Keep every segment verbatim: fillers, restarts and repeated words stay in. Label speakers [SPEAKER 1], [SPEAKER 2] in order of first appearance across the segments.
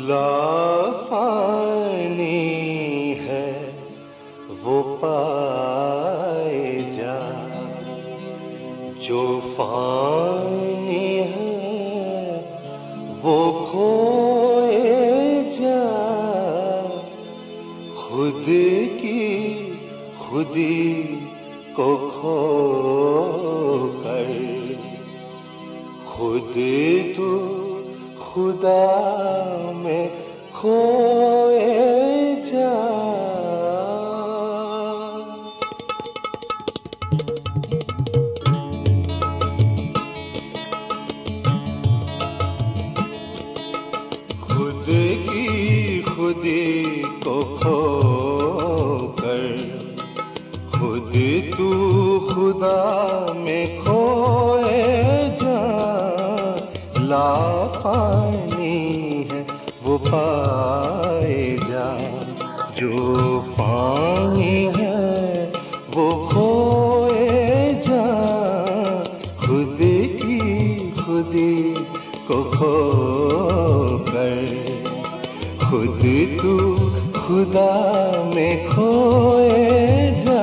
[SPEAKER 1] लाफानी है वो पाए जा, जो फानी है वो खोए जा। खुद की खुदी को खो कर खुद तू खुदा में खोए जा। खुद की खुदी को खो कर खुद तू खुदा में खोए जा। लाफानी है वो पाए जा, जो फानी है वो खोए जा। खुद की खुदी को खो कर खुद तू खुदा में खोए जा।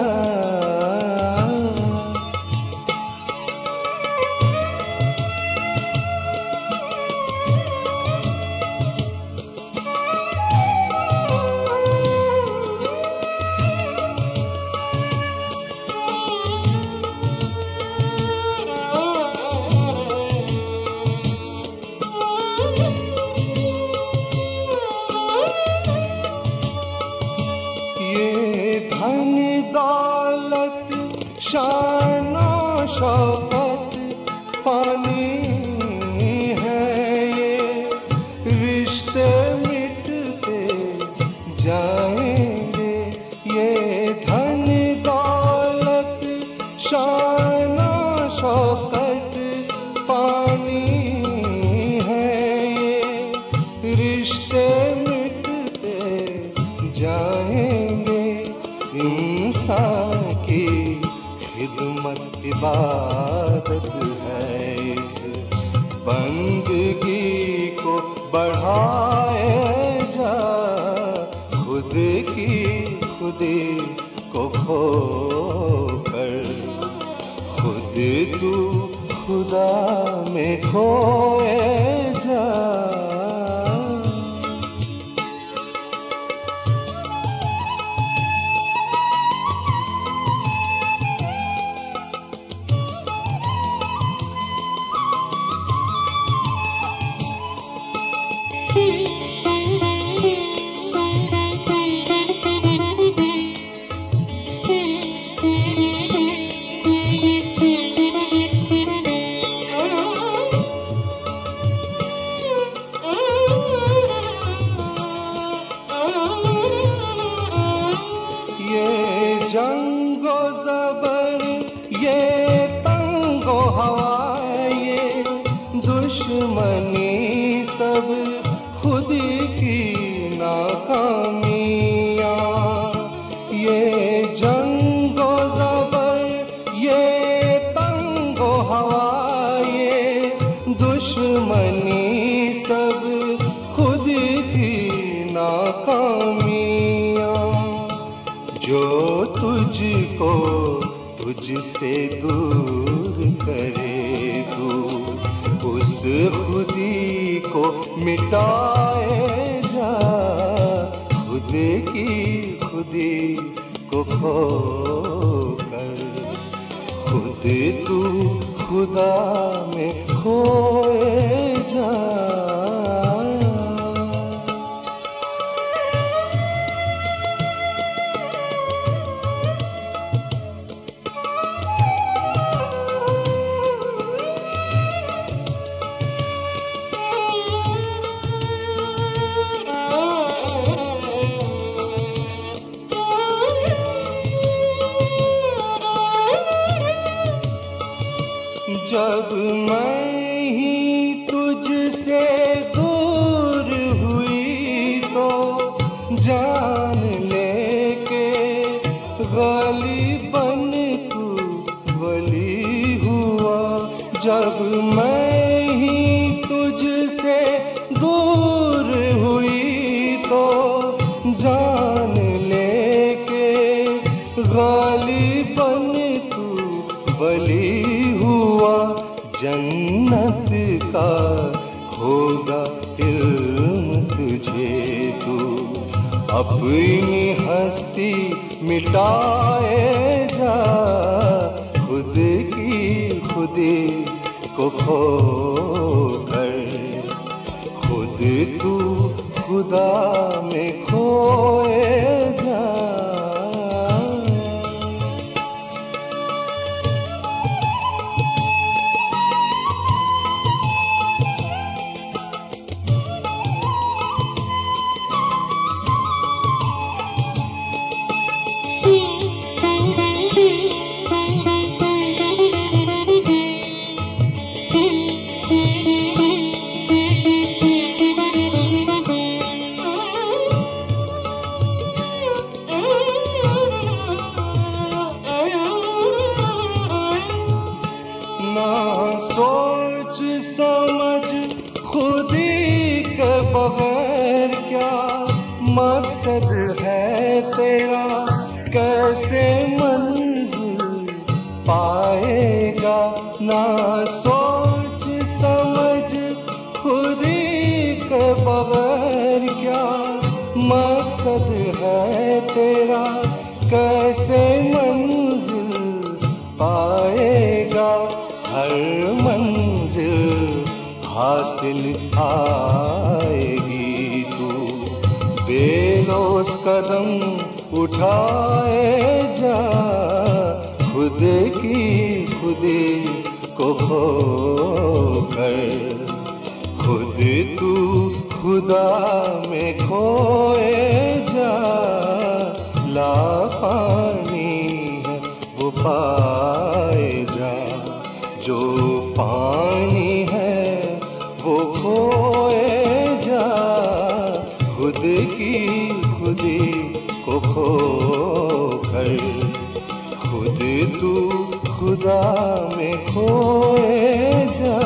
[SPEAKER 1] धन दौलत शानो शौकत पानी है, ये रिश्ते मिटते जाएंगे। ये धन दौलत शानो शौकत पानी है, ये रिश्ते मिटते जाएंगे। इंसान की खिदमत इबादत है, इस बंदगी को बढ़ाए जा। खुद की खुदी को खो कर खुद तू खुदा में खोए जा। जंगो ज़बर ये तंगो हवा, ये दुश्मनी सब खुद की नाकामियाँ। ये जंगो ज़बर ये तंगो हवा, ये दुश्मनी सब खुद की नाकामियाँ। जो तुझको तुझसे दूर करे, तू उस खुदी को मिटाए जा। खुद की खुदी को खो कर खुद तू खुदा में खोए जा। जब मैं ही तुझसे दूर हुई तो जान लेके गालिबन तू वली हुआ। जब मैं ही तुझसे दूर हुई जन्नत का होगा इल्म तुझे, तू अपनी हस्ती मिटाए जा, खुद की खुदी को खो कर, खुद तू खुदा में खोए जा। सोच समझ खुदी के बगैर क्या मकसद है तेरा, कैसे मंजिल पाएगा। ना सोच समझ खुदी के बगैर क्या मकसद है तेरा, कैसे मंजिल पाएगा। हर मंजिल हासिल आएगी, तू बेलोस कदम उठाए जा, खुद की खुदी को खो कर, खुद तू खुदा में खोए जा। लाफानी है वो पाए जा, जो पानी है वो खोए जा, खुद की खुदी को खो कर, खुद तू खुदा में खोए जा।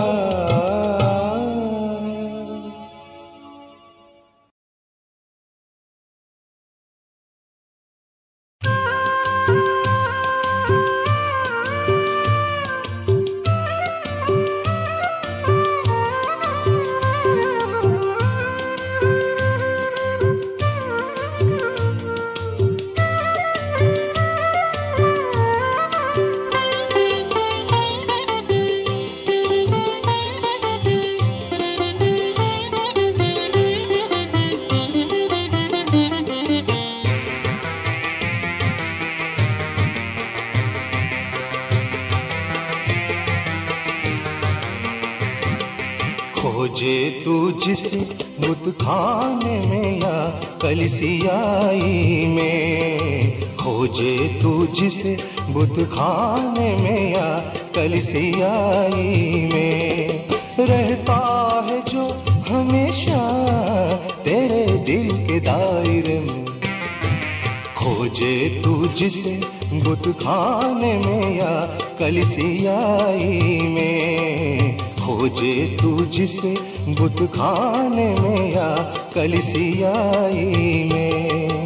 [SPEAKER 1] खोजे तू जिसे बुत खाने में या कलिसियाई में, खोजे तू जिसे बुत खाने में या कलिसियाई में, रहता है जो हमेशा तेरे दिल के दायरे में। खोजे तू जिसे बुत खाने में या कलिसियाई में, खोजे तू जिसे बुत खाने में या कलिसियाई में।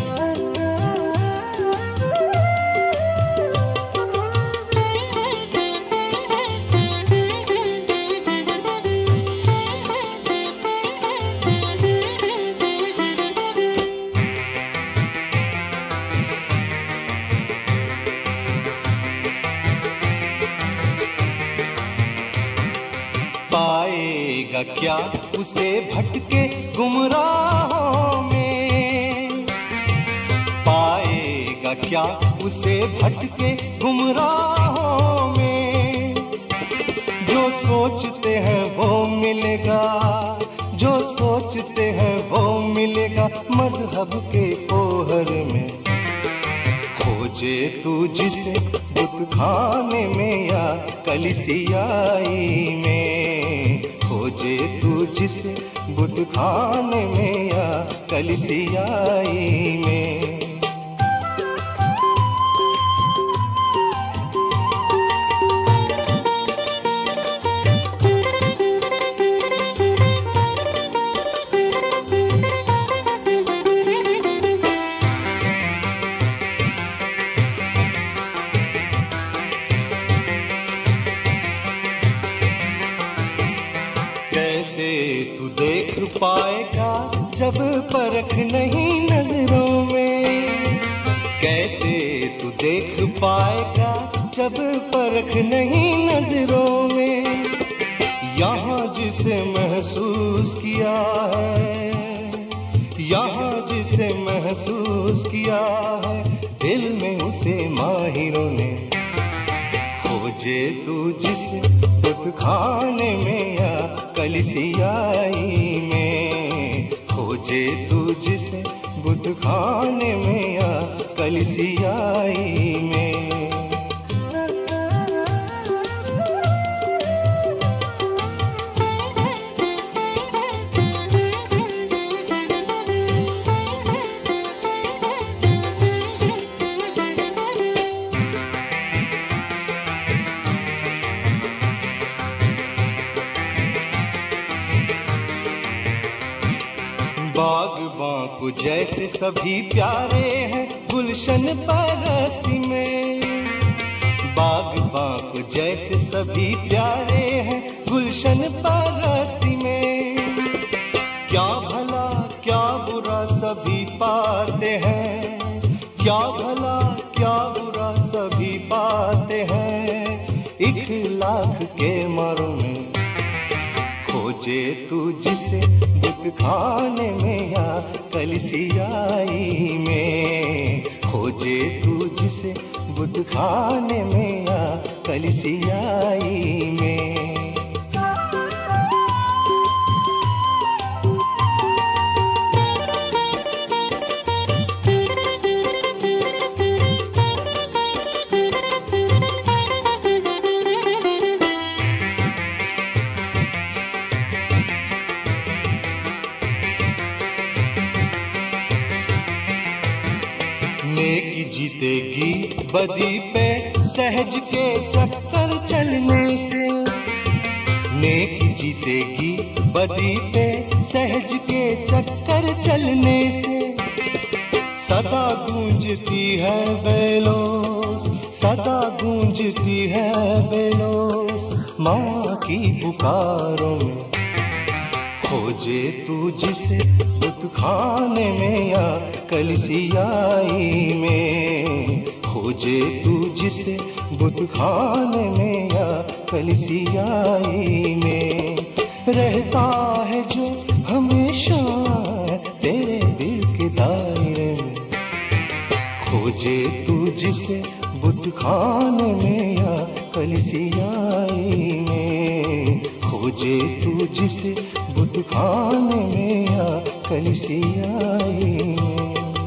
[SPEAKER 1] पाएगा क्या उसे भटके गुमराहों में, पाएगा क्या उसे भटके गुमराहों में। जो सोचते हैं वो मिलेगा, जो सोचते हैं वो मिलेगा मजहब के ओहर में। खोजे तू जिसे बुत खाने में या कलिसियाई में, खोजे तू जिसे बुत खाने में या कलिसियाई में। तू देख पाएगा जब परख नहीं नजरों में, कैसे तू देख पाएगा जब परख नहीं नजरों में। यहाँ जिसे महसूस किया है, यहाँ जिसे महसूस किया है, दिल में उसे माहिरों ने। खोजे तू जिसे बुत खाने में या कलिसियाई में, खोजे तू जिसे बुत खाने में या कलिसियाई में। बागबां को जैसे सभी प्यारे हैं गुलशन परस्ती में, बागबां को जैसे सभी प्यारे हैं गुलशन परस्ती में। क्या भला क्या बुरा सभी पाते हैं, क्या भला क्या बुरा सभी पाते हैं, एक लाख के मरों में। खोजे तू जिसे बुत खाने में या कलिसियाई में, खोजे तू जिसे बुत खाने में या कलिसियाई में। नेकी जीतेगी बदी पे सहज के चक्कर चलने से, नेकी जीतेगी बदी पे सहज के चक्कर चलने से। सदा गूंजती है बेलोस, सदा गूंजती है बेलोस माँ की पुकारों में। खोजे तू जिसे बुत खाने में या कलिसियाई में, खोजे तू जिसे बुत खाने में या कलिसियाई में। रहता है जो हमेशा तेरे दिल के दायरे में। खोजे तू जिसे बुत खाने में या कलिसियाई में, खोजे तू जिसे बुत खाने में या कलिसियाई में।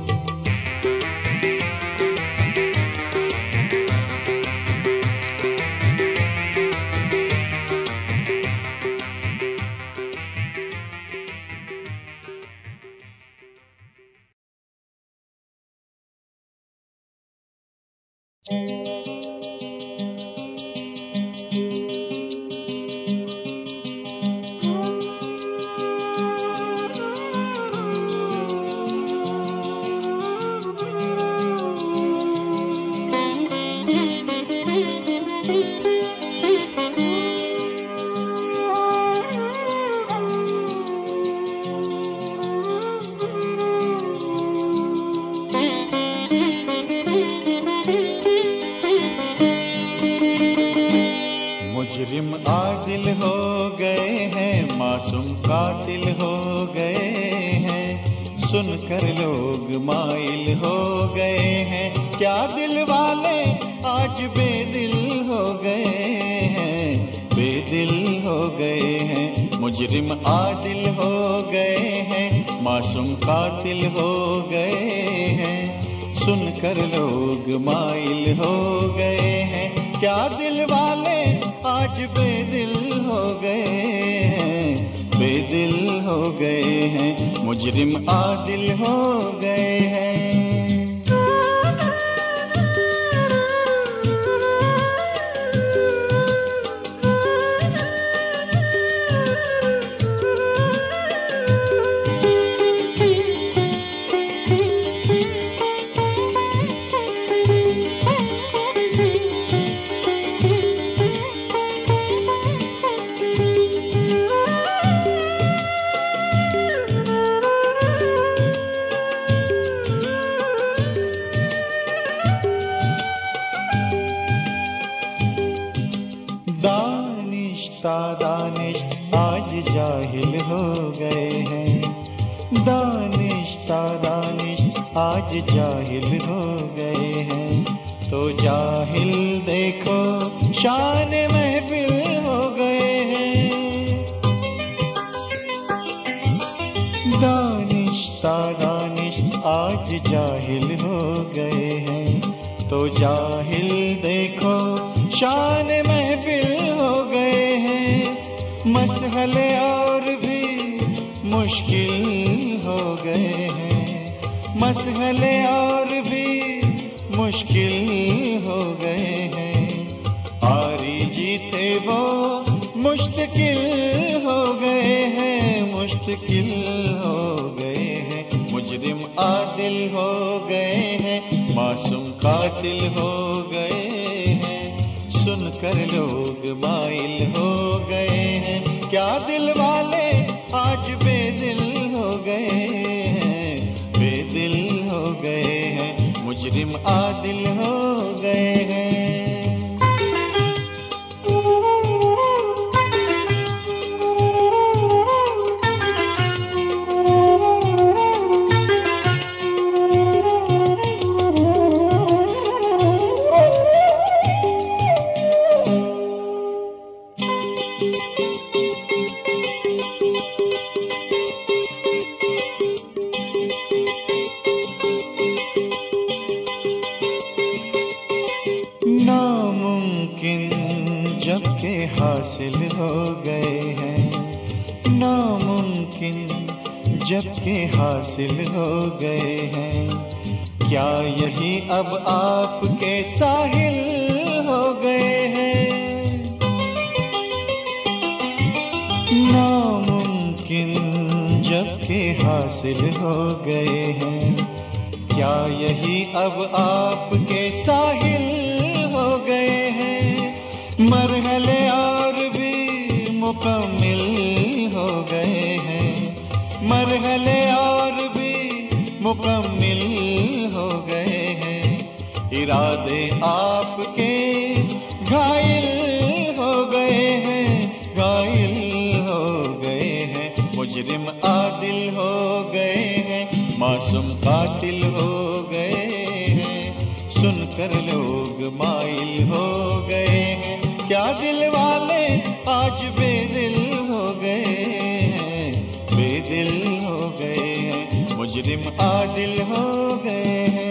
[SPEAKER 2] मुजरिम आदिल हो गए हैं, मासूम कातिल हो गए हैं, सुनकर लोग माइल हो गए हैं। क्या दिल वाले आज बेदिल हो गए हैं, बेदिल हो गए हैं। मुजरिम आदिल हो गए हैं, मासूम कातिल हो गए हैं, सुनकर लोग माइल हो गए हैं। क्या दिल वाले आज बेदिल हो गए हैं, बेदिल हो गए हैं। मुजरिम आदिल हो गए हैं। दानिश्ता दानिश आज जाहिल हो गए हैं, दानिश्ता दानिश आज जाहिल हो गए हैं। तो जाहिल देखो शान महफिल हो गए हैं, दानिश्ता दानिश आज जाहिल हो गए हैं। तो जाहिल देखो शान महफिल हो गए हैं, मसहले और भी मुश्किल हो गए हैं, मसहले और भी मुश्किल हो गए हैं। हारी जीते वो मुश्किल हो गए हैं, मुश्किल हो गए हैं। मुजरिम आदिल हो गए हैं, मासूम कातिल हो गए हैं। सुनकर लोग माइल हो गए हैं, क्या दिल वाले आज बेदिल हो गए हैं, बेदिल हो गए हैं। मुजरिम आदिल हो गए हैं। नामुमकिन जबकि हासिल हो गए हैं, नामुमकिन जबकि हासिल हो गए हैं। क्या यही अब आपके साहिल हो गए हैं, नामुमकिन जबकि हासिल हो गए हैं। क्या यही अब आपके साहिल हो गए हैं, मरहले और भी मुकम्मिल हो गए हैं, मरहले और भी मुकम्मिल हो गए हैं। इरादे आपके घायल हो गए हैं, घायल हो गए हैं। मुजरिम आदिल हो गए हैं, मासूम कातिल हो गए हैं। सुनकर लोग माइल हो गए हैं, क्या दिल वाले आज बेदिल हो गए हैं, बेदिल हो गए हैं। मुजरिम आदिल हो गए हैं।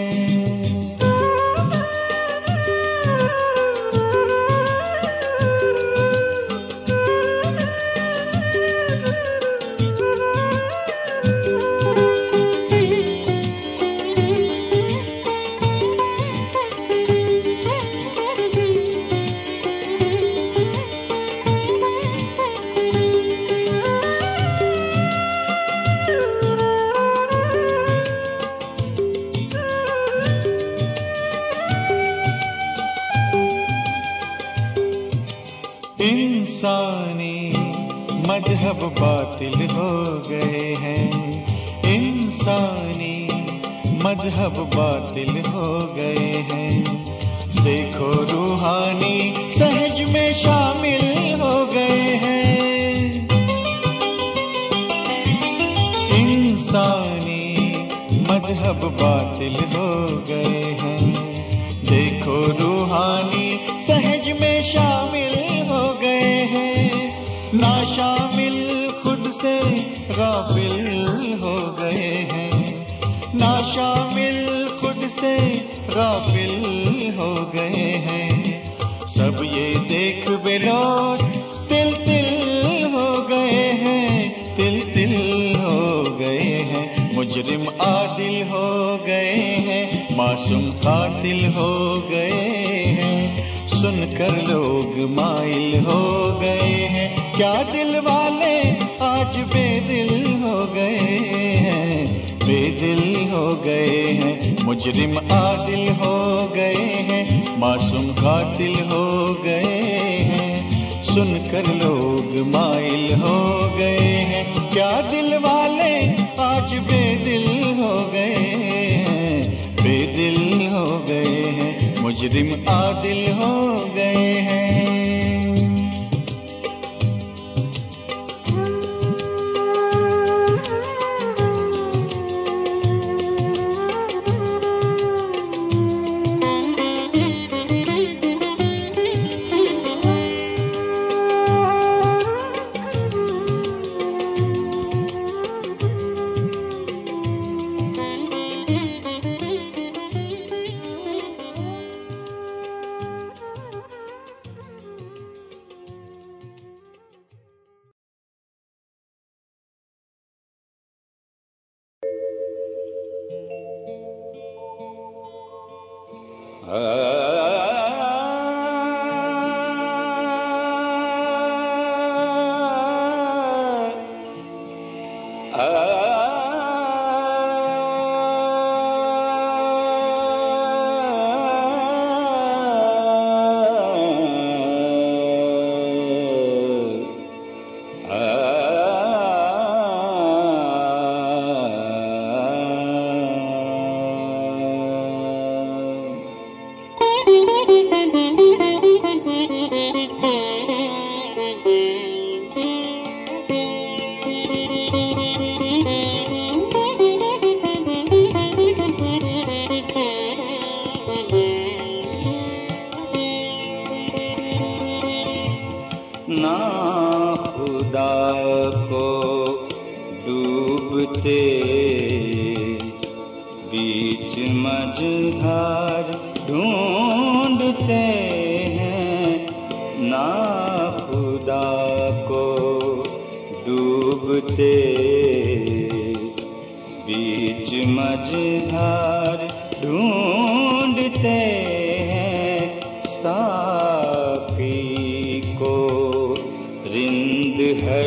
[SPEAKER 2] इंसानी मजहब बातिल हो गए हैं, इंसानी मजहब बातिल हो गए हैं। देखो रूहानी सहज में शामिल हो गए हैं, इंसानी मजहब बातिल हो गए हैं। देखो रूहानी सहज में शामिल हो गए हैं, ना शामिल खुद से गाफिल हो गए हैं, ना शामिल खुद से गाफिल हो गए हैं। सब ये देख बेलोस तिल तिल हो गए हैं, तिल तिल हो गए हैं। मुजरिम आदिल हो गए हैं, मासूम कातिल हो गए हैं। सुनकर लोग माइल हो गए हैं, क्या दिल वाले आज बेदिल हो गए हैं, बेदिल हो गए हैं। मुजरिम आदिल हो गए हैं, मासूम कातिल हो गए हैं। सुनकर लोग माइल हो गए हैं, क्या दिल वाले आज बेदिल हो गए हैं, बेदिल हो गए हैं। मुजरिम आदिल हो गए हैं। ना खुदा को डूबते बीच मझधार ढूंढते हैं, ना खुदा को डूबते बीच मझधार ढूंढते हैं, साकी को रिंद है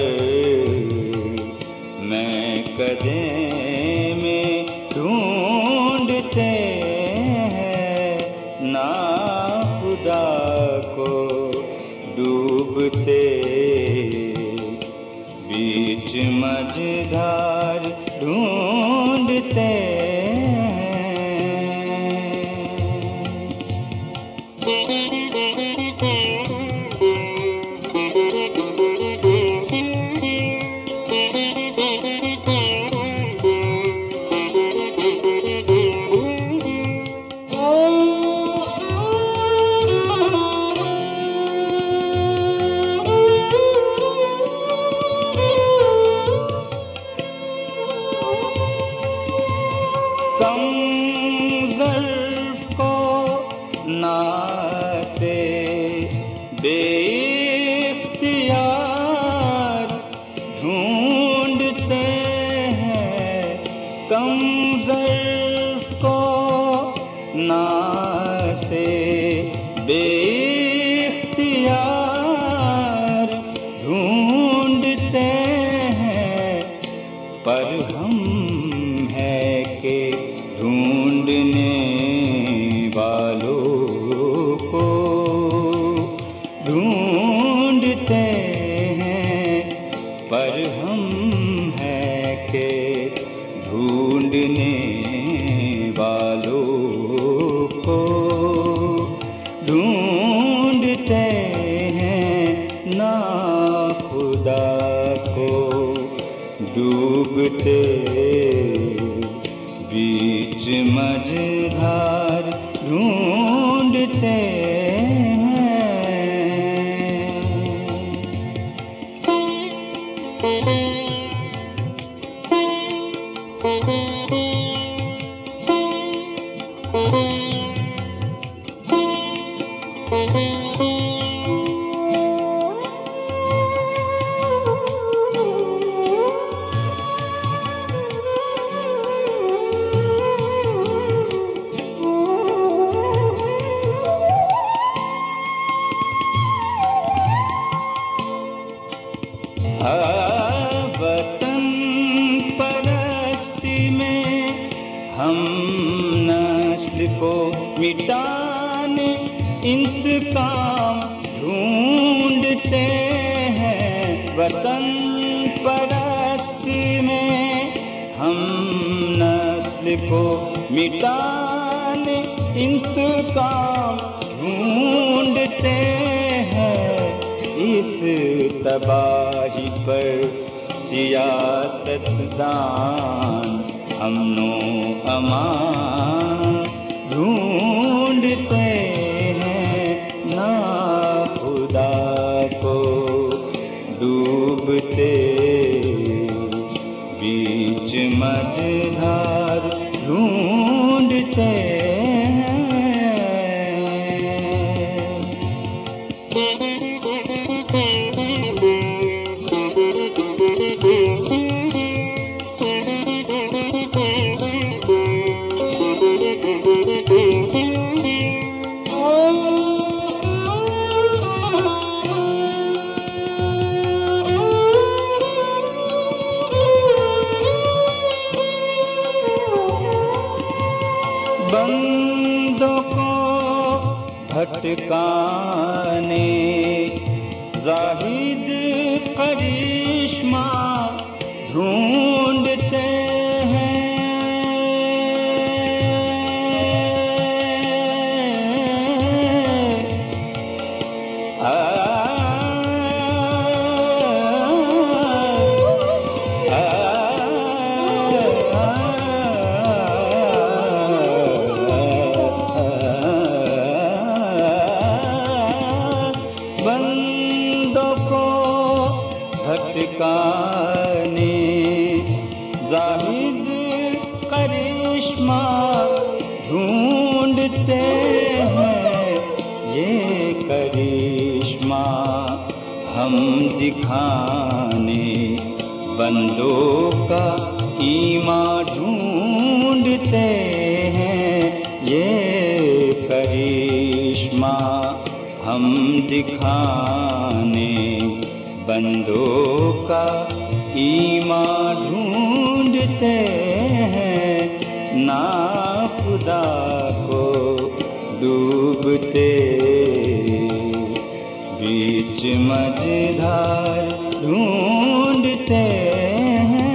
[SPEAKER 2] मैं कदे में ढूंढते हैं, ना खुदा को डूबते बीच मझधार ढूंढते कम ज़र्फ़ को ना से बेइख्तियार ढूंढते हैं, कम ज़र्फ़ को ना से बेइख्तियार ढूंढते हैं, पर हम है के ढूंढने वालों को ढूंढते हैं, पर हम है के ढूंढने वालों को ढूंढते हैं, ना खुदा को डूबते बीच मझधार ढूंढते वतन परस्ती में हम नस्ल को मिटाने इंतकाम ढूंढते हैं, वतन परस्ती में हम नस्ल को मिटाने इंतकाम ढूंढते हैं, इस तबाही पर सियासतदान अमनो अमान ढूंढते हैं, ना खुदा को डूबते बीच मझधार ढूंढते भटकाने, जाहिद करिश्मा ढूंढते हैं। आ, आ, बंदों को भटकाने, जाहिद करिश्मा ढूंढते हैं। ये करिश्मा हम दिखाने, बंदों का ईमान ढूंढते हैं। ये करिश्मा हम दिखाने, बंदों का ईमान ढूंढते हैं। ना खुदा को डूबते बीच मझधार ढूंढते हैं।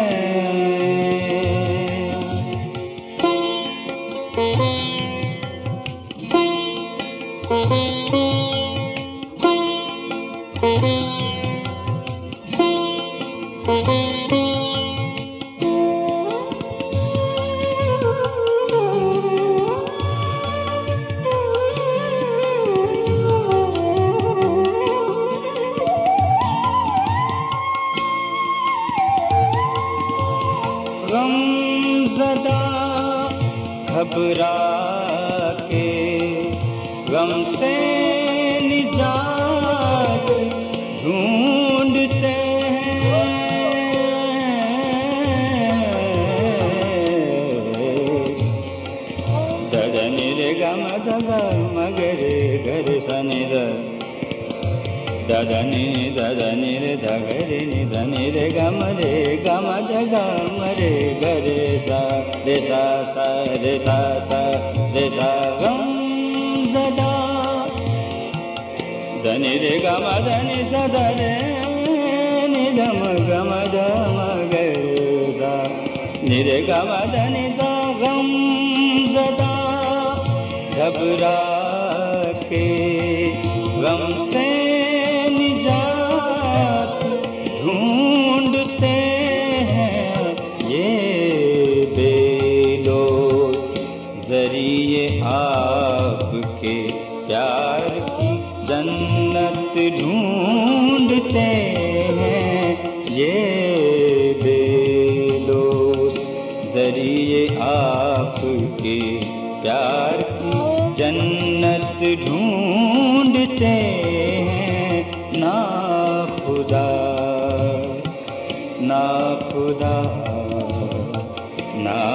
[SPEAKER 2] गमज़दा घबरा के गम से निजात ढूंढते हैं। ददनि रे गम दग मगरे घर सनि द, ददनि ददनि रे धगरे नि धनि रे गम रे गम द गम रे गरे सा रे सा सा रे सा सा रे सा। गमज़दा धनि रे गम धनि सा धरे नि गम गम द मगरे सा नि रे गम धनि सा। गमज़दा घबरा के गम से निजात ढूंढते हैं। ये बेलोस जरिए आपके प्यार की जन्नत ढूंढते हैं। ये बेलोस जरिए आपके प्यार की जन्नत ढूंढते हैं। ना खुदा ना खुदा ना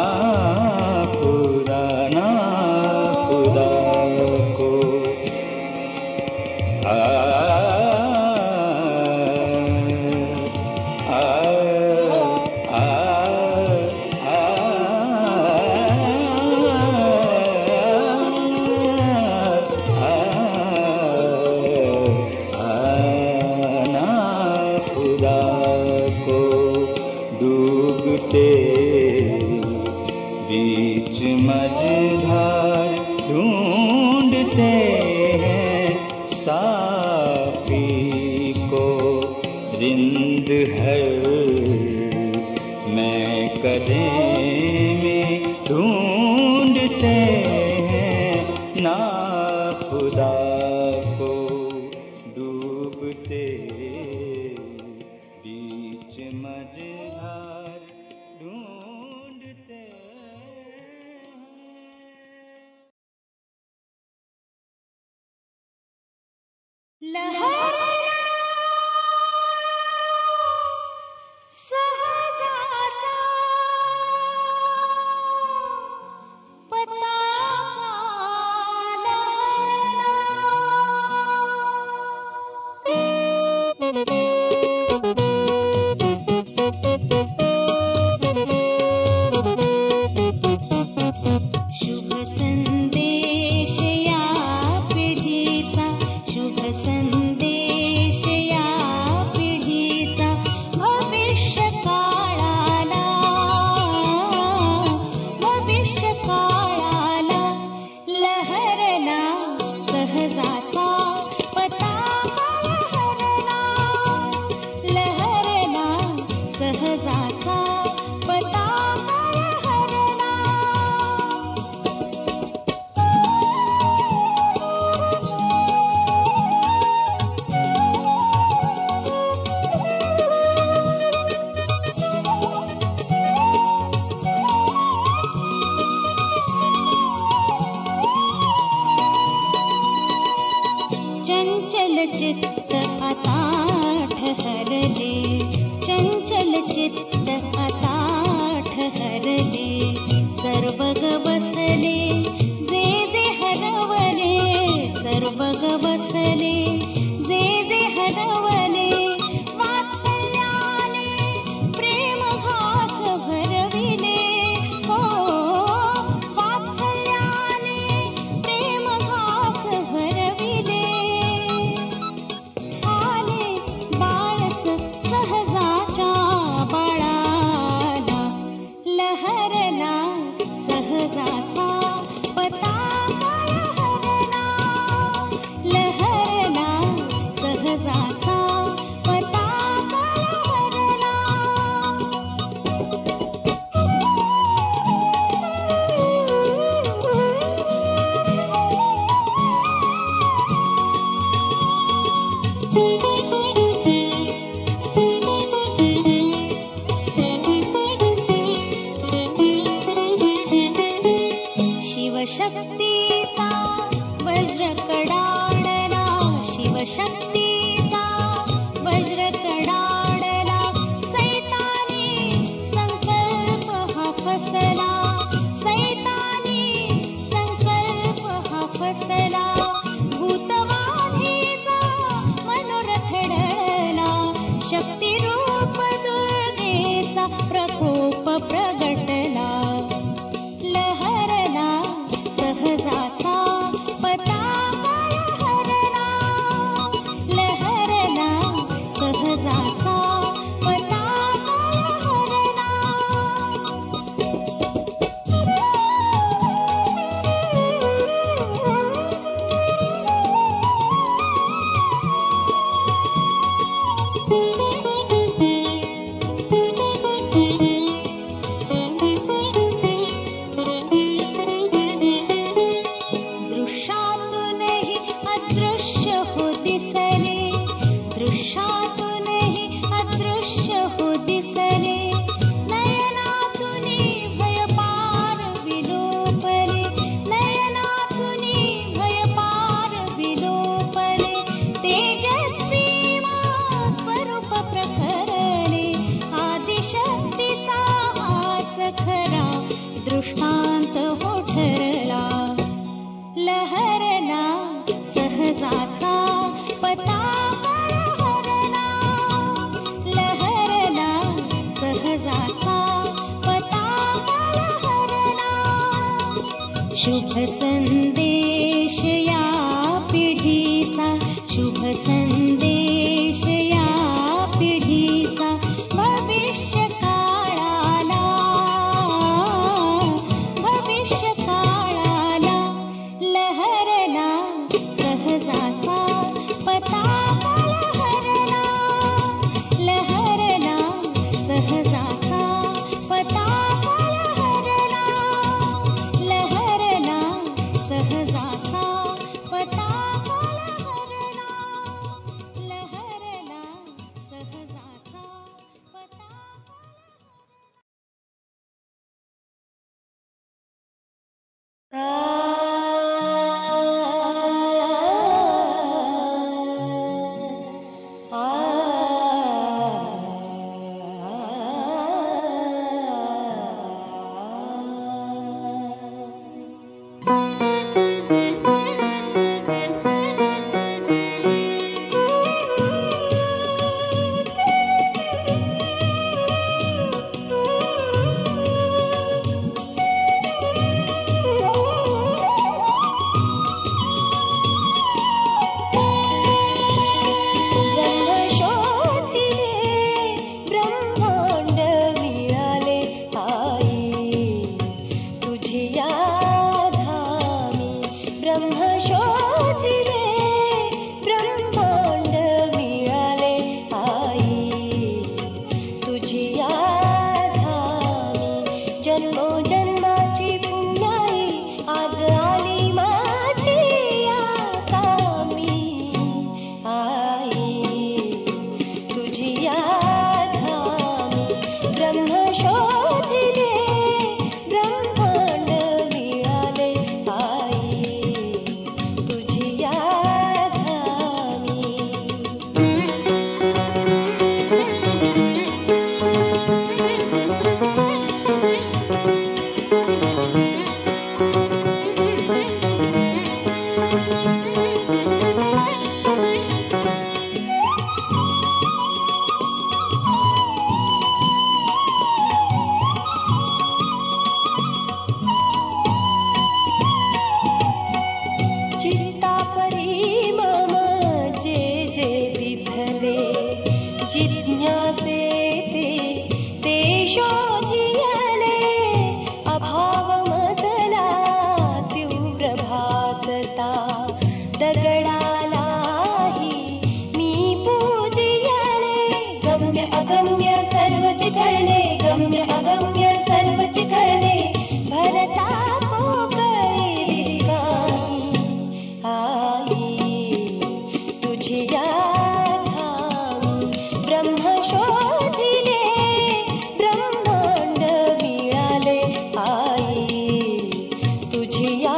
[SPEAKER 2] खुदा ना खुदा को आ, आ, आ, आ, बीच मझधार ढूंढते हैं। साकी को रिंद हर मैं कदे में ढूंढते हैं। ना खुदा को डूबते बीच मझधार ढूंढते।
[SPEAKER 3] लहर सहजाता सहजाचा पताका लहरला. चंचल चित्त आता ठहरले, चंचल चित्त आता ठहरले, सर्वग बसले जे जे हरवले, सर्वग बसले जे जे हरवले. वात्सल्याने प्रेम घास भरविले, हो वात्सल्याने प्रेम घास भरविले. आले बाळस सहजाच्या बाळाला, लहरला सहजाचा पताका लहरला, लहरला सहजाचा पताका लहरला. शिवशक्तीचा वज्र कडाडला, शिवशक्तीचा वज्र कडाडला. सैतानी संकल्प हा फसला, सैतानी संकल्प हा फसला. भूतवाधीचा मनोरथ डळला, शक्तिरूप दुर्गेचा प्रकोप प्रगटला. लहरला सहजाचा पताका लहरला, लहरला सहजाचा पताका लहरला. दृश्यातूनही अदृश्य हो दिसले, दृश्यातूनही अदृश्य हो दिसले. नयनातूनी भयपार विलोपले, नयनातूनी भयपार विलोपले. तेजस्वी मा स्वरूप प्रखरले, आदिशक्तीचा हाच खरा दृष्टांत हो ठरला. लहरला सहजाचा पताका लहरला, लहरला सहजाचा पताका लहरला. शुभ संदेश या पिढीचा, शुभ संदेश या पिढीचा. भविष्य काळाला, भविष्य काळाला. लहरला सहजाचा पताका लहरला, लहरला सहजाचा पताका लहरला, लहरला सहजाचा जिज्ञासे ते शोधियले अभाव मदला तीव्र भासता दगडालाही मी पूजियले गम्य अगम्य सर्व चिठळले गम्य अगम्य सर्व चिठळले भरता पोकळी रिकामी आई तुझिया ब्रह्म शोधिले ब्रह्मांड मिळाले आई तुझिया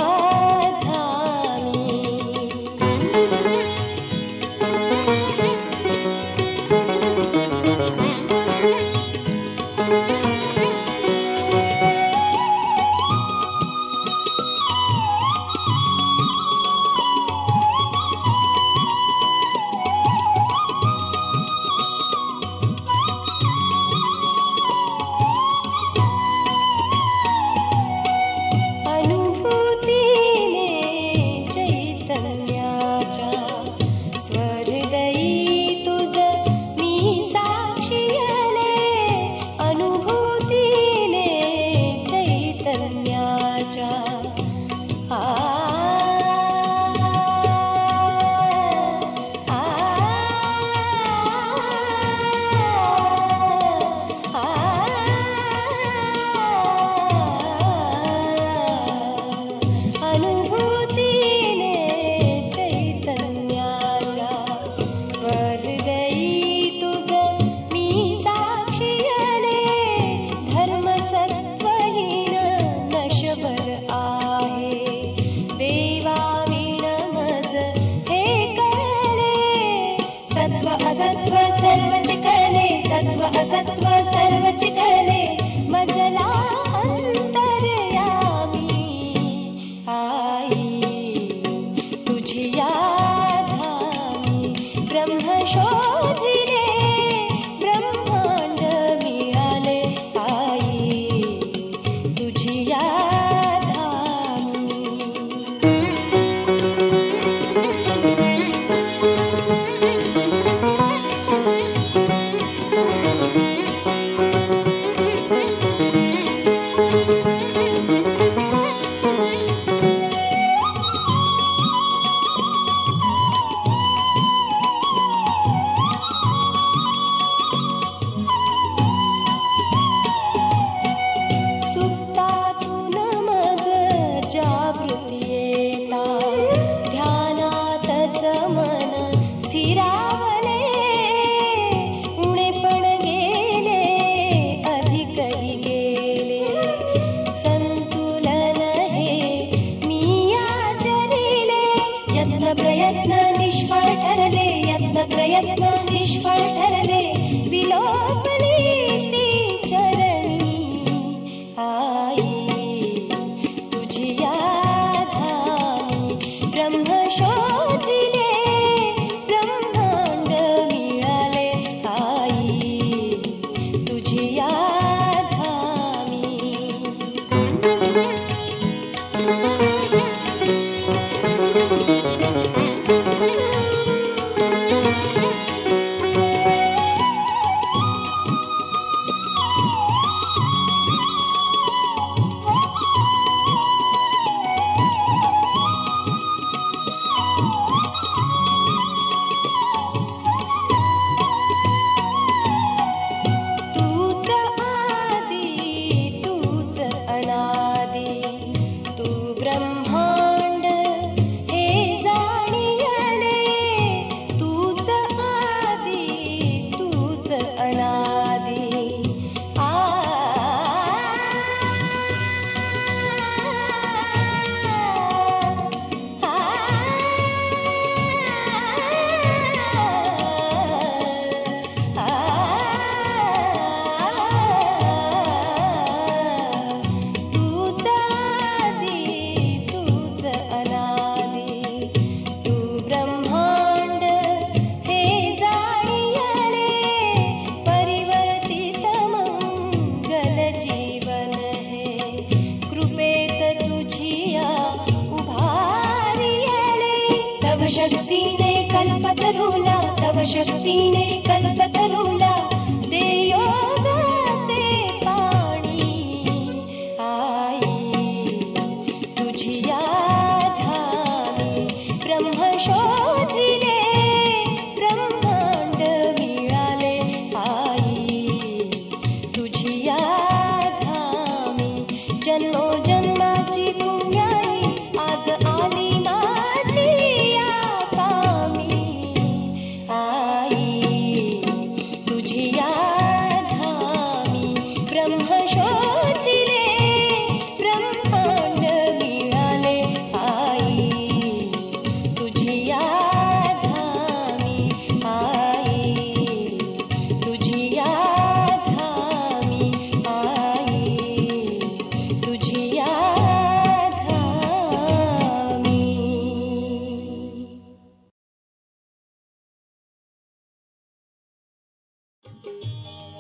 [SPEAKER 3] असत्व सर्व चिठळले मजला अंतर्यामी आई तुझिया धामी ब्रह्म शोधिले ब्रह्मांड मिळाले आई तुझिया प्रयत्न निष्फळ ठरले यत्न प्रयत्न निष्फळ ठरले विलोपली श्री चरणी आई तुझिया धामी ब्रह्म शोधिले ब्रह्मांड मिळाले आई तुझिया शक्तीने कल्पतरुला तव शक्तीने कल्पतरुला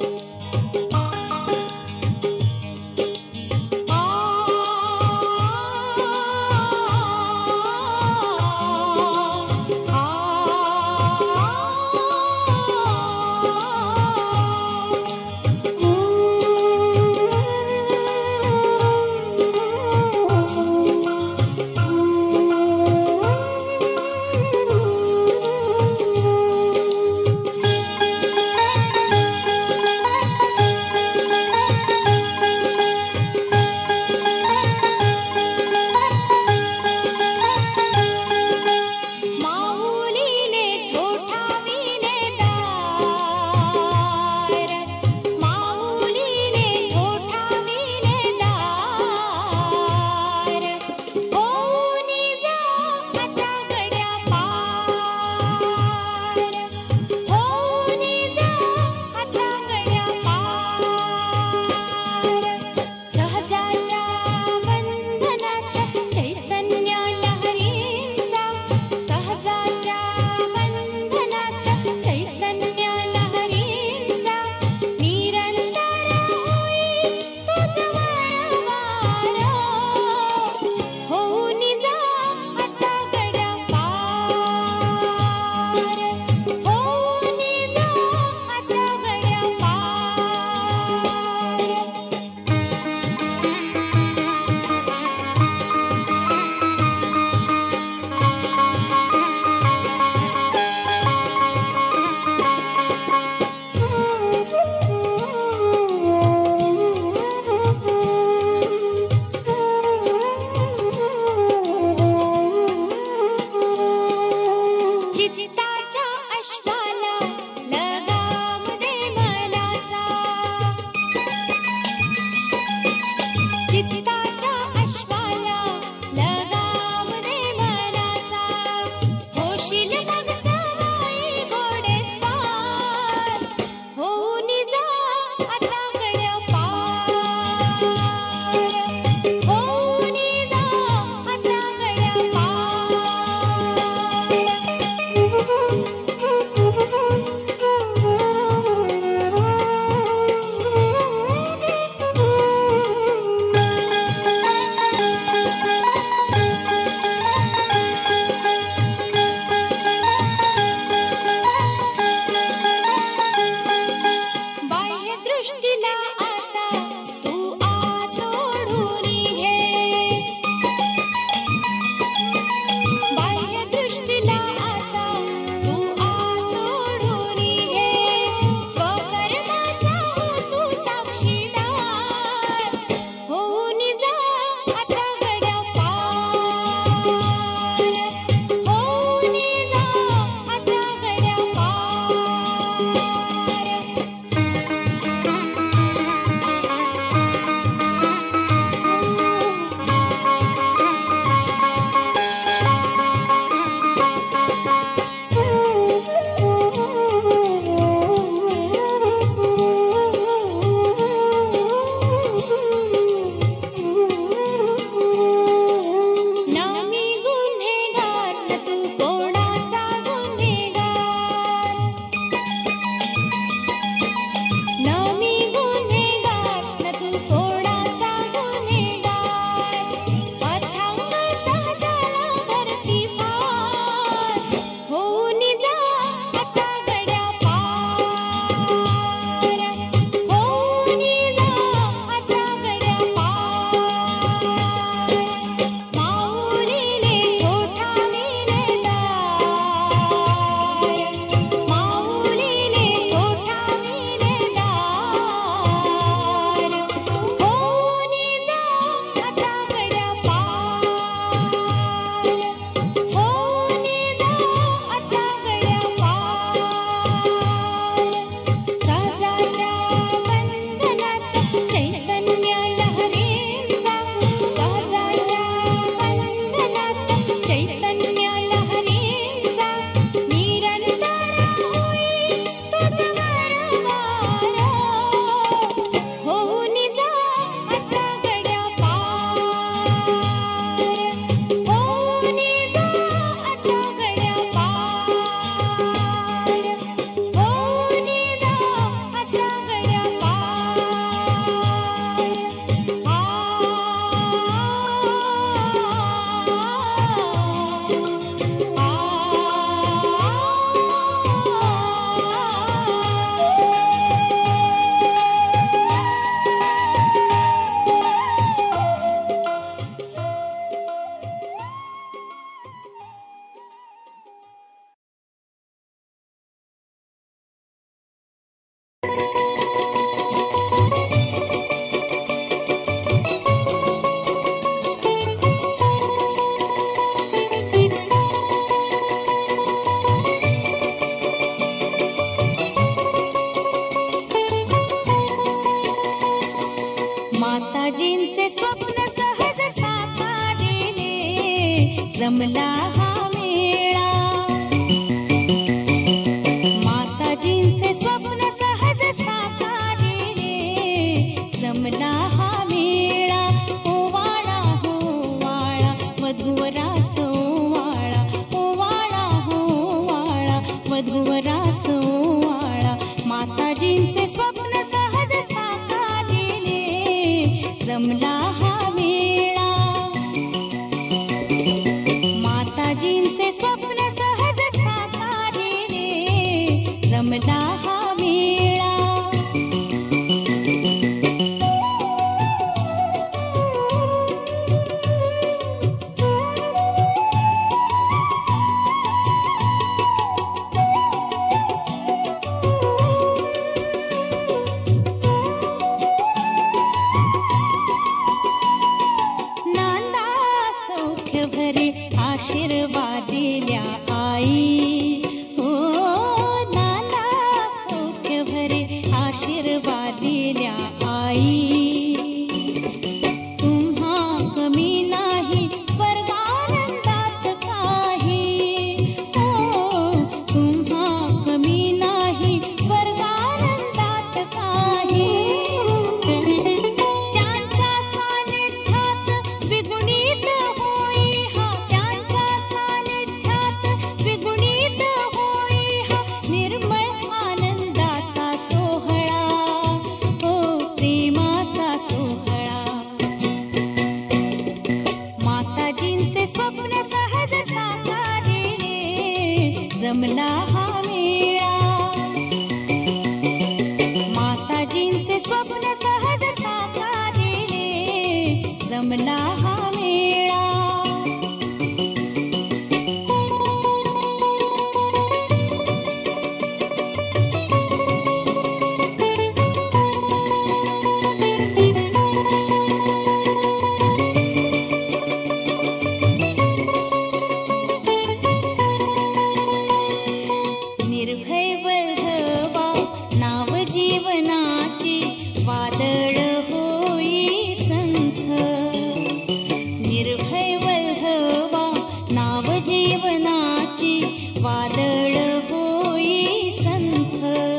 [SPEAKER 3] दृष्टीला जमला हा मेळा. माताजींचे स्वप्न सहज साकारिले, जमला हा मेळा. ओवाळा होवाळा वधूवरा सोवाळा, ओवाळा होवाळा वधूवरा सोवाळा. माताजींचे स्वप्न सहज साकारिले, जमला हा मेळा. माताजींचे स्वप्न सहज साकारिले, जमला हा मेळा. नांदा सौख्य भरे आशीर्वाद दिल्या आई, हो नांदा सौख्य भरे आशीर्वाद दिल्या आई. तुम्हा कमी नाही स्वर्गानंदात काही, हो तुम्हा कमी नाही स्वर्गानंदात काही. त्यांच्या सानिध्यात विगुणित होई हा, त्यांच्या सानिध्यात विगुणित होई हा. निर्मळ आनंदाचा सोहळा, हो प्रेमाचा सोहळा. माताजींचे स्वप्न सहज साकारिले, जमला हा मेळा. माताजींचे स्वप्न सहज साकारिले, जमला हा मेळा. निर्भय वैभवा नाव जीवनाची, वादळ होई संथ. निर्भय वैभवा नाव जीवनाची, वादळ होई संथ.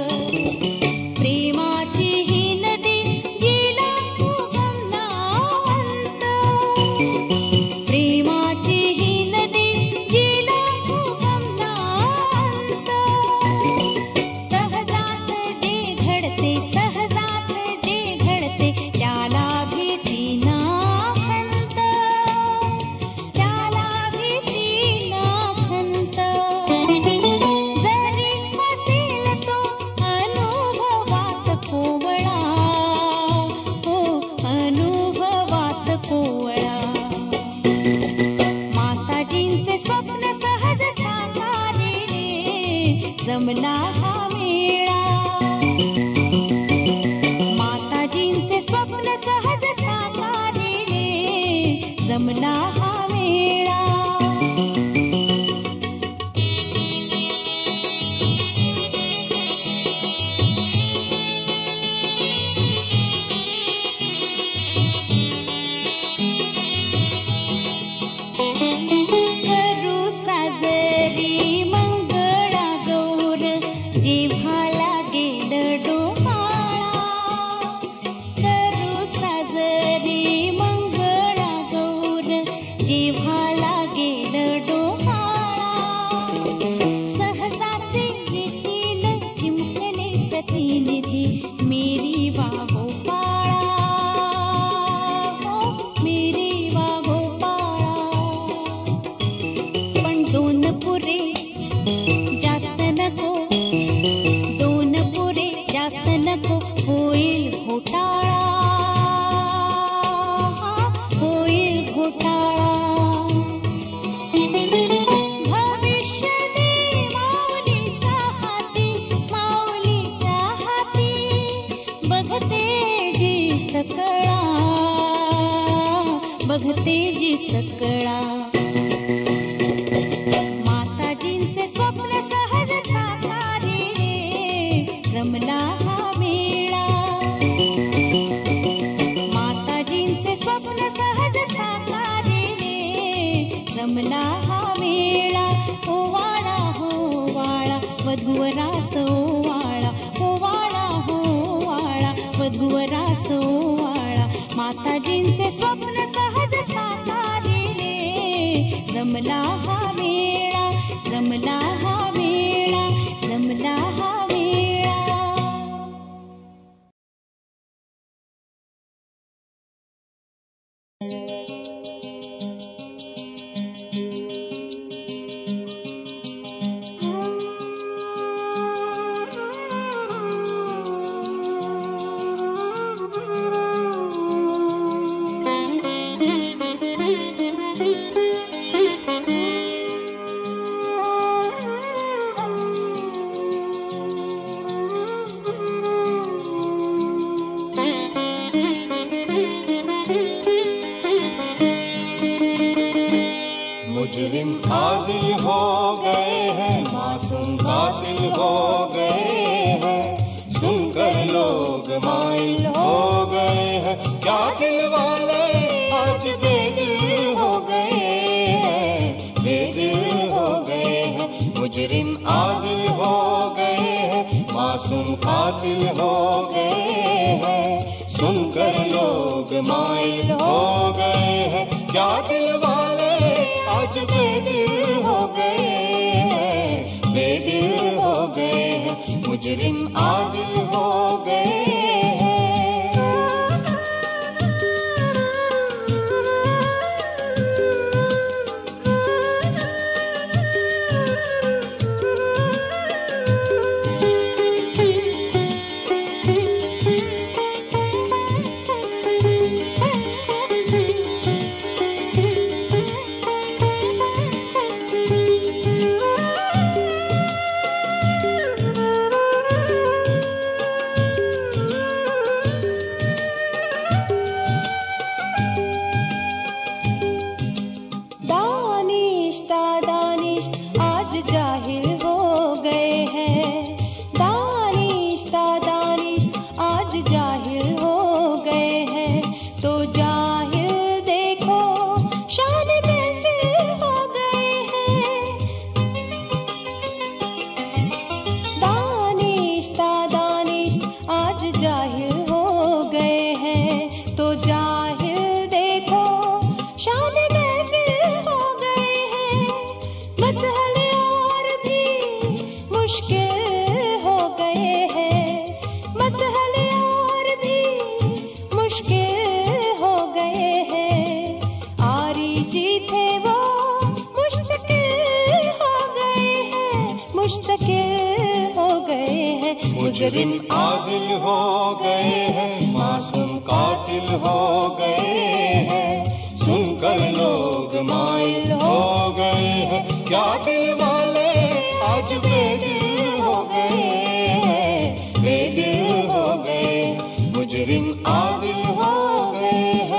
[SPEAKER 3] प्रेमाची ही नदी जिला उगम नावंत, प्रेमाची ही नदी जिला उगम नावंत. सहजात जे घडते, सहजात जे घडते, त्याला भीती ना खंत, त्याला भीती ना खंत. जरी असेल तो अनुभवात कोवळा, हो अनुभवात कोवळा. माताजींचे स्वप्न सहज साकारिले, जमला हा मेळा. माताजींचे स्वप्न सहज साकारिले, जमला हा मेळा. करू साजरी मंगळा गौर, जिव्हा लागेल डोहाळा. करू साजरी मंगळा गौर, जिव्हा लागेल डोहाळा. सहजाचे येतील चिमुकले प्रतिनिधी, मेरी वा गोपाळा, हो मेरी वा गोपाळा. पण दोन पुरे जास्त नको, दोन पुरे जास्त नको, होईल घोटाळा, होईल घोटाळा. भविष्य दे माऊलीच्या हाती, माऊलीच्या हाती. बघते जी सकळा, बघते जी सकळा. माताजींचे स्वप्न सहज साकारिले, जमला हा मेळा. माताजींचे स्वप्न सहज साकारिले, जमला मगवरा सोवाळा माताजींचे स्वप्न सहज साकारिले. जमला हा वेळा, जमला हा वेळा, जमला हा वेळा.
[SPEAKER 1] मुजरिम आदिल हो गए हैं, मासूम कातिल हो गए हैं, सुनकर लोग माइल हो गए हैं. क्या दिल वाले आज बेदिल हो गए हैं, बेदिल हो गए हैं. मुजरिम आदिल हो गए हैं, मासूम कातिल हो गए हैं, सुनकर लोग माइल हो गए हैं. क्या दिल वाले आज बेदिल हो गए हैं, बेदिल हो गए हैं. मुजरिम आदिल हो गए हैं. मुजरिम आदिल हो गए हैं, मासूम कातिल हो गए हैं, सुनकर लोग माइल हो गए हैं. क्या दिल वाले आज बेदिल हो गए हैं, बेदिल हो गए. मुजरिम आदिल हो गए हैं.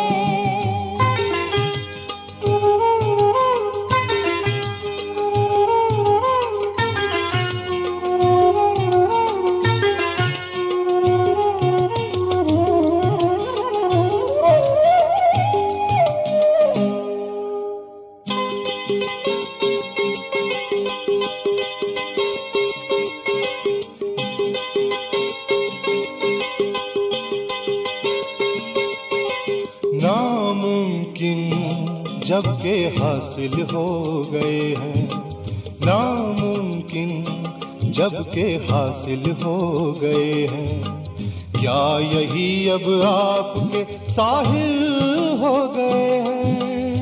[SPEAKER 1] जबकि हासिल हो गए हैं, नामुमकिन जबकि हासिल हो गए हैं. क्या यही अब आपके साहिल हो गए हैं.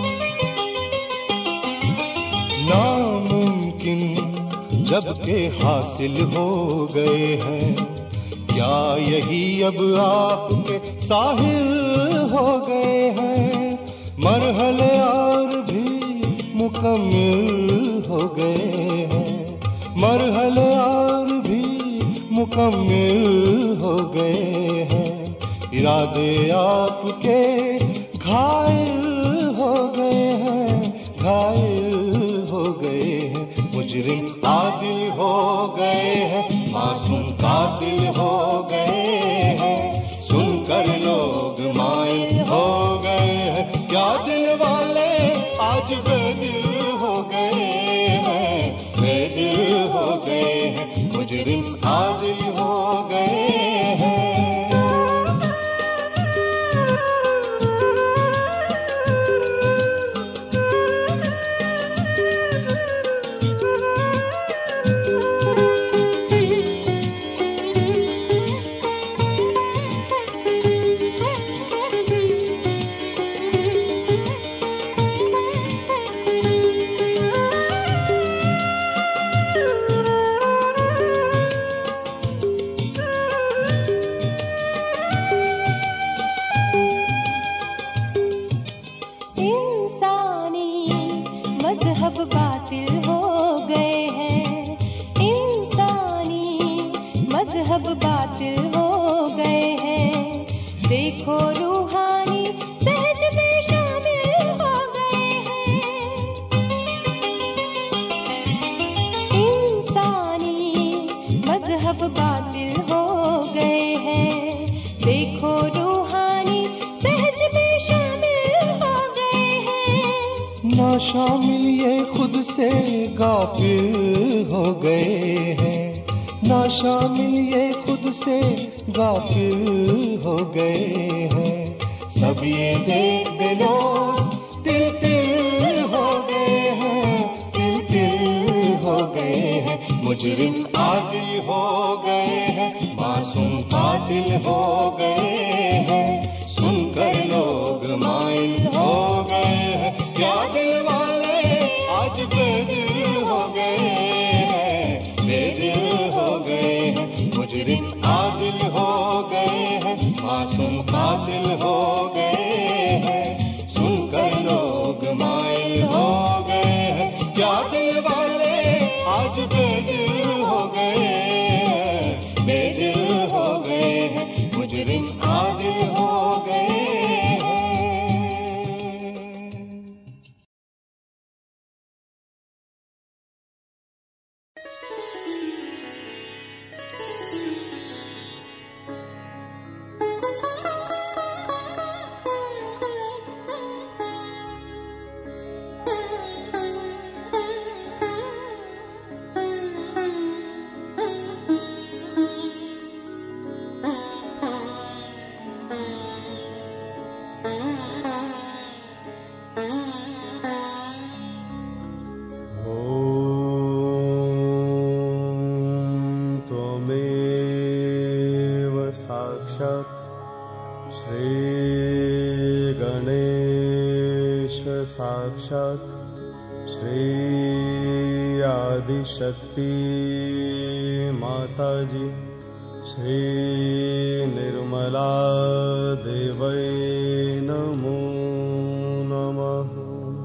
[SPEAKER 1] नामुमकिन जबकि हासिल हो गए हैं, क्या यही अब आपके साहिल हो गए हैं. मरहले और भी मुकम्मिल हो गए हैं, मरहले और भी मुकम्मिल हो गए हैं. इरादे आपके घायल हो गए हैं, घायल हो गए हैं. मुजरिम आदिल हो गए हैं, मासूम कातिल हो गए हैं, सुनकर लोग माइल हो गए हैं. क्या दिल वाले आज बेदिल हो गए हैं, बेदिल हो गए हैं. मुजरिम आदिल हो गए हैं.
[SPEAKER 3] बातिल हो गए हैं। देखो रूहानी सहज में शामिल हो गए हैं। इंसानी मजहब बातिल हो गए हैं। देखो रूहानी सहज में शामिल हो गए हैं।
[SPEAKER 1] ना शामिल ये खुद से गाफिल हो गए हैं। ना शामिल ये खुद से गाफिल हो गए हैं। सब ये देख बेलोस तिल तिल हो गए हैं, तिल तिल हो गए हैं। मुजरिम आदिल हो गए हैं, मासूम कातिल हो गए हैं। सुनकर लोग माइल हो गए हैं। क्या दिल वाले आज बेदिल हो गए हैं, बेदिल हो गए हैं। मुजरिम आदिल हो गए हैं, मासूम कातिल हो गए हैं। सुनकर लोग माइल हो गए हैं। क्या दिल वाले आज बेदिल हो गए हैं, बेदिल हो गए हैं। मुजरिम आदिल हो गए हैं।
[SPEAKER 4] साक्षात् श्री आदिशक्ति माताजी श्री निर्मला देवै नमो नमः।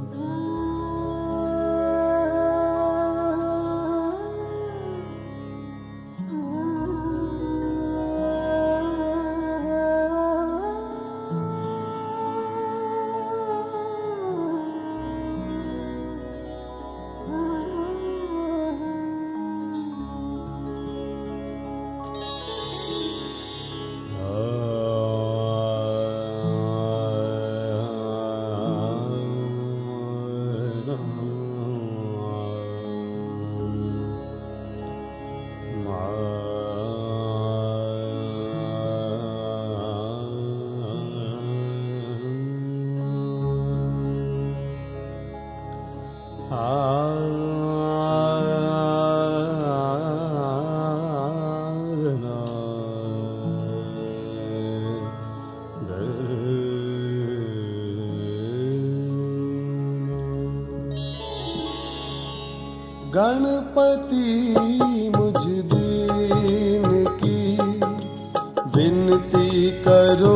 [SPEAKER 4] गणपति मुझ दीन की विनती करो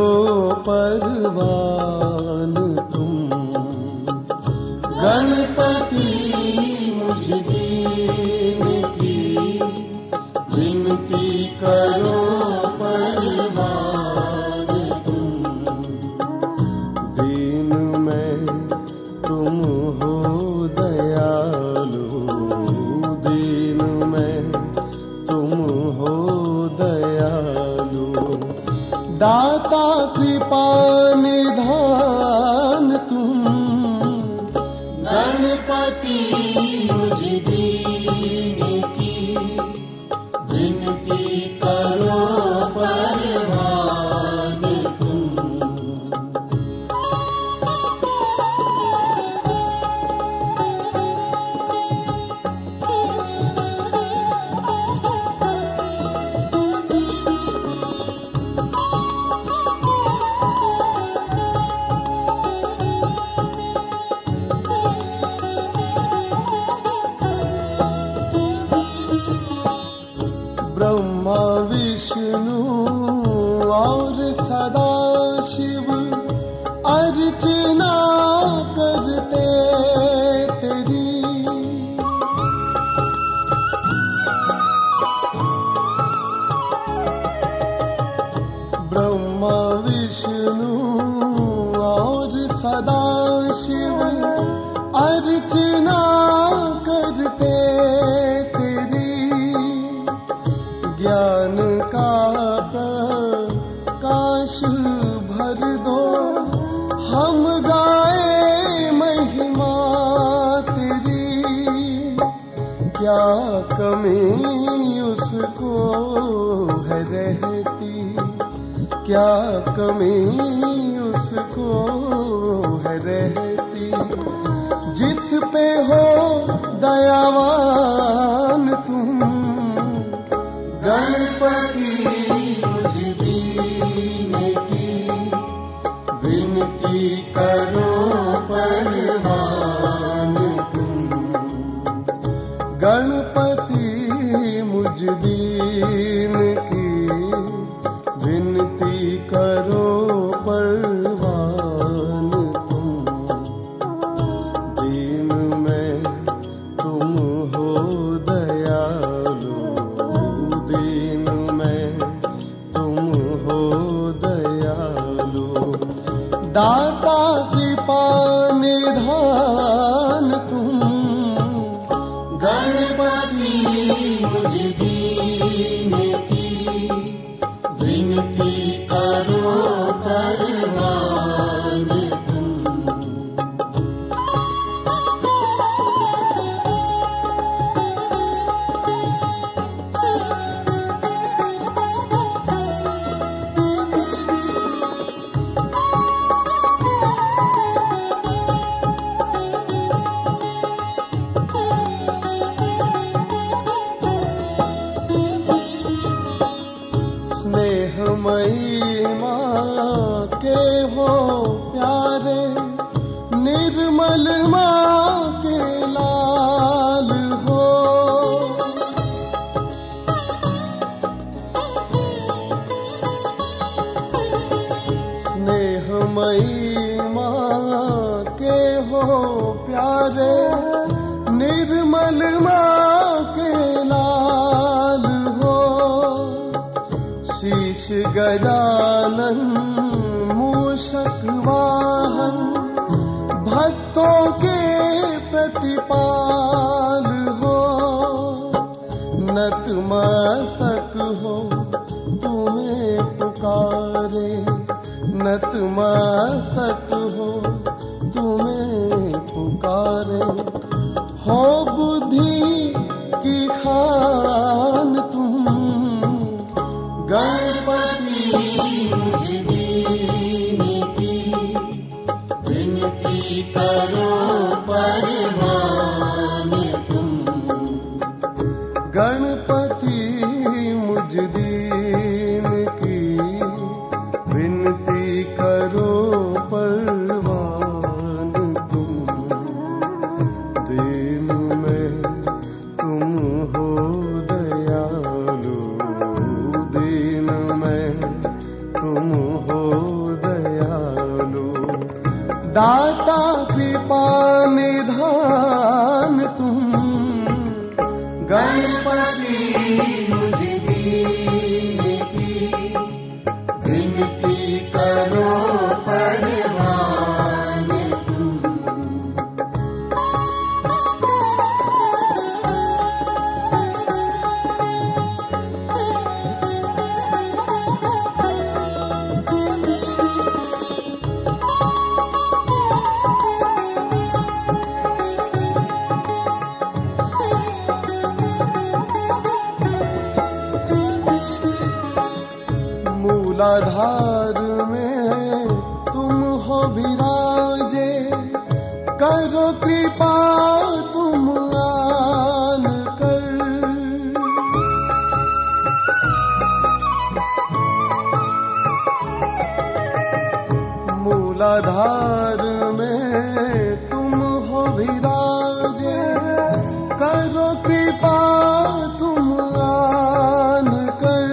[SPEAKER 4] परवान तुम। गणपति मुझ दीन की विनती करो परवान तुम। दीन में तुम हो दयालु, दीन में तुम हो दयालु। दाता कृपा निधान तुम। गणपति मुझ दीन की विनती करो परवान तुम।
[SPEAKER 5] शिव अर्चना करते तेरी, ज्ञान का प्रकाश भर दो, हम गाए महिमा तेरी। क्या कमी उसको है रहती, क्या कमी उसको है रहती, जिस पे हो दयावान तुम। गणपति मुझ दीन की विनती करो परवान तुम। गणपति मुझ दीन की विनती करो परवान तुम। दीन में तुम हो दयालु, दीन में तुम हो दयालु, दाता कृपा निधान तुम। गणपति मुझ दीन की विनती करो परवान तुम। स्नेहमयी माँ के हो प्यारे, निर्मल माँ के लाल हो। स्नेहमयी माँ के हो प्यारे, निर्मल माँ के लाल हो। शीश गजानन मूषक वाहन, भक्तों के प्रतिपाल हो। नतमस्तक हो तुम्हें पुकारे, नतमस्तक हो तुम्हें पुकारे। हो बुद्धि की खान तुम। गणपति मुझ दीन की विनती करो परवान तुम। गणपति मुझ दीन की विनती करो परवान तुम। दीन में तुम हो दयालु, दीन में तुम हो दयालु, दाता कृपा निधान तुम। गणपति मुझ दीन की विनती करो परवान तुम। मूलाधार में तुम हो विराजे, करो कृपा तुम आन कर। मूलाधार में तुम हो विराजे, करो कृपा तुम आन कर।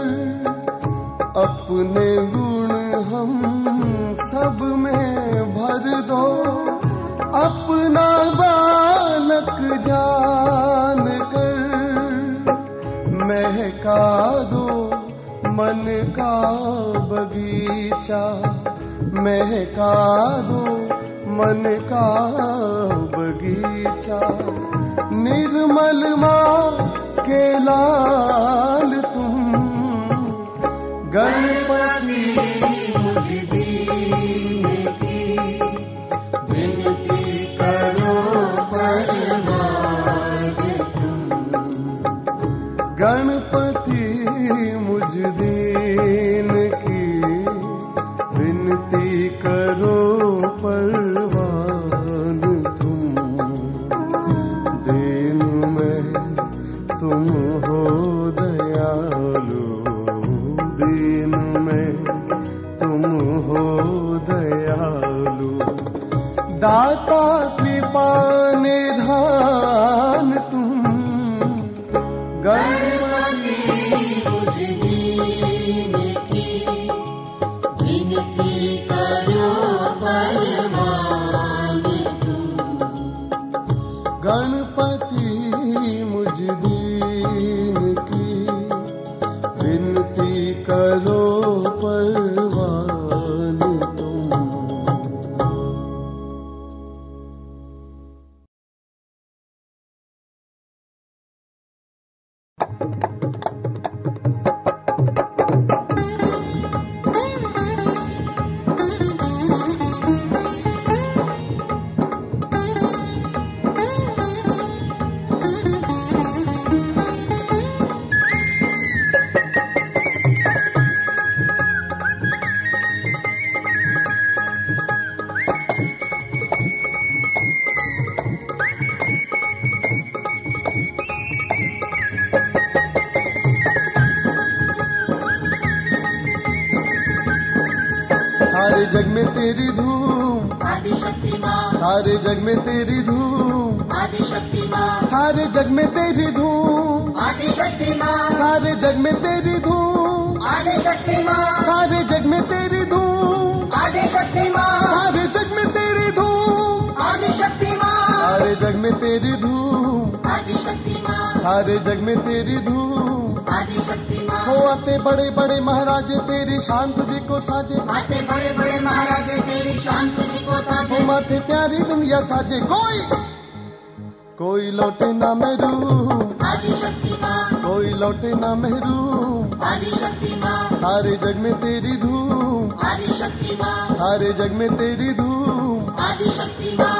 [SPEAKER 5] अपने गुण हम सब में भर दो, अपना बालक जान कर। महका दो मन का बगीचा, महका दो मन का बगीचा, निर्मल माँ के लाल तुम, गणपति
[SPEAKER 4] मुझ दीन की विनती करो परमाद तुम।
[SPEAKER 5] गणपति मुझ दीन की विनती करो परवान तुम। दीन में तुम हो दयालु, दीन में तुम हो दयालु, दाता कृपा निधान तुम। गणपति
[SPEAKER 4] मुझ दीन की विनती करो परमाद तुम।
[SPEAKER 5] गणपति मुझ दीन की विनती करो परवान तुम। सारे जग में तेरी धूम,
[SPEAKER 4] आदि शक्ति माँ।
[SPEAKER 5] सारे जग में तेरी धूम,
[SPEAKER 4] आदि शक्ति माँ।
[SPEAKER 5] सारे जग में तेरी धूम,
[SPEAKER 4] आदि शक्ति माँ।
[SPEAKER 5] सारे जग में तेरी धूम,
[SPEAKER 4] आदि शक्ति माँ।
[SPEAKER 5] सारे जग में तेरी धूम,
[SPEAKER 4] आदि शक्ति माँ।
[SPEAKER 5] सारे जग में तेरी धूम,
[SPEAKER 4] आदि शक्ति माँ।
[SPEAKER 5] सारे जग में तेरी धूम,
[SPEAKER 4] आदि शक्ति माँ।
[SPEAKER 5] सारे जग में तेरी धूम।
[SPEAKER 4] आदि शक्ति माँ।
[SPEAKER 5] हो आते बड़े बड़े महाराजे तेरी शान तुझी को साजे,
[SPEAKER 4] आते बड़े बड़े महाराजे तेरी शान तुझी को साजे।
[SPEAKER 5] हो माथे प्यारी बिंदिया साजे, कोई कोई लौटे ना महरूम,
[SPEAKER 4] आदि शक्ति माँ।
[SPEAKER 5] कोई लौटे ना महरूम।
[SPEAKER 4] आदि शक्ति माँ।
[SPEAKER 5] सारे जग में तेरी धूम,
[SPEAKER 4] आदि शक्ति माँ।
[SPEAKER 5] सारे जग में तेरी धूम।
[SPEAKER 4] आदि शक्ति माँ।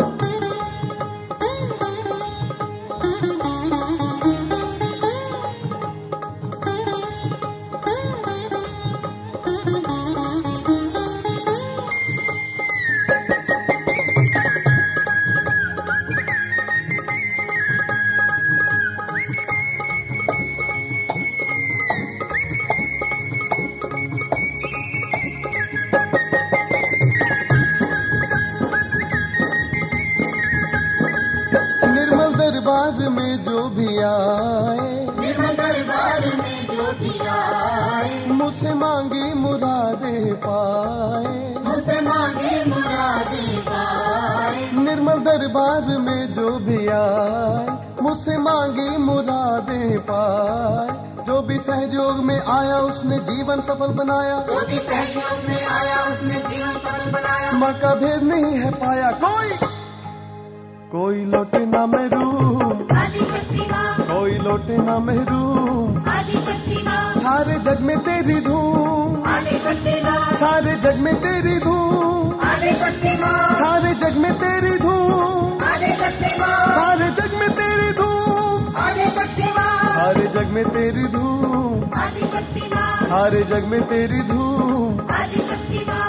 [SPEAKER 5] दरबार में जो भी आए,
[SPEAKER 4] निर्मल दरबार में जो भी आए,
[SPEAKER 5] मुझसे मांगी मुरादे पाए,
[SPEAKER 4] मुझसे मांगे मुरादे पाए।
[SPEAKER 5] निर्मल दरबार में जो भी आए, मुझसे मांगी मुरादे पाए। जो भी सहयोग में आया उसने जीवन सफल बनाया,
[SPEAKER 4] जो भी सहयोग में आया उसने जीवन सफल बनाया।
[SPEAKER 5] माँ का भेद नहीं है पाया कोई, कोई लौटे ना महरूम,
[SPEAKER 4] आदि शक्ति माँ।
[SPEAKER 5] कोई लौटे ना महरूम।
[SPEAKER 4] आदि शक्ति माँ।
[SPEAKER 5] सारे जग में तेरी धूम,
[SPEAKER 4] आदि शक्ति माँ।
[SPEAKER 5] सारे जग में तेरी धूम,
[SPEAKER 4] आदि शक्ति माँ।
[SPEAKER 5] सारे जग में तेरी धूम,
[SPEAKER 4] आदि शक्ति माँ।
[SPEAKER 5] सारे जग में तेरी धूम,
[SPEAKER 4] आदि शक्ति माँ।
[SPEAKER 5] सारे जग में तेरी धूम,
[SPEAKER 4] आदि शक्ति माँ।
[SPEAKER 5] सारे जग में तेरी धूम।
[SPEAKER 4] आदि शक्ति माँ।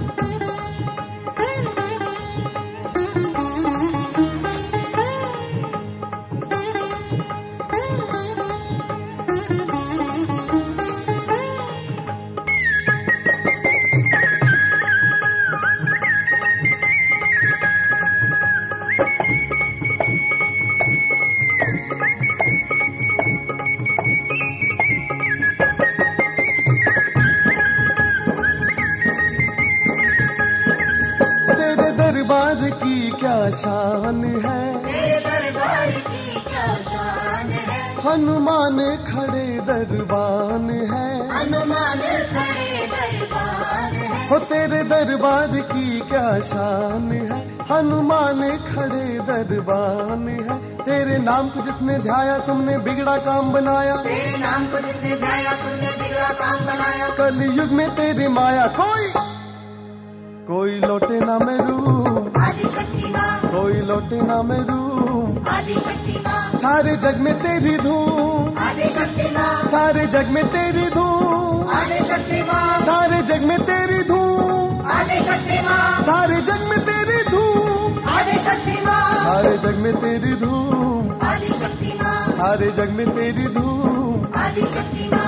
[SPEAKER 5] दरबार की क्या शान है,
[SPEAKER 4] तेरे दरबार की क्या शान है।
[SPEAKER 5] हनुमान खड़े दरबान है,
[SPEAKER 4] हनुमान खड़े दरबार है।
[SPEAKER 5] हो तेरे दरबार की क्या शान है, हनुमान खड़े दरबान है। तेरे नाम को जिसने ध्याया तुमने बिगड़ा काम बनाया,
[SPEAKER 4] तेरे नाम को जिसने ध्याया तुमने बिगड़ा काम बनाया।
[SPEAKER 5] कल युग में तेरी माया कोई कोई लौटे ना मेरू,
[SPEAKER 4] आदि शक्ति माँ,
[SPEAKER 5] कोई लौटे ना मेरू।
[SPEAKER 4] आदि शक्ति माँ,
[SPEAKER 5] सारे जग में तेरी धूम,
[SPEAKER 4] आदि शक्ति माँ,
[SPEAKER 5] सारे जग में तेरी धूम,
[SPEAKER 4] आदि शक्ति माँ,
[SPEAKER 5] सारे जग में तेरी धूम,
[SPEAKER 4] आदि शक्ति माँ,
[SPEAKER 5] सारे जग में तेरी धूम,
[SPEAKER 4] आदि शक्ति माँ,
[SPEAKER 5] सारे जग में तेरी धूम,
[SPEAKER 4] आदि शक्ति माँ,
[SPEAKER 5] सारे जग में तेरी धूम।
[SPEAKER 4] आदि शक्ति माँ।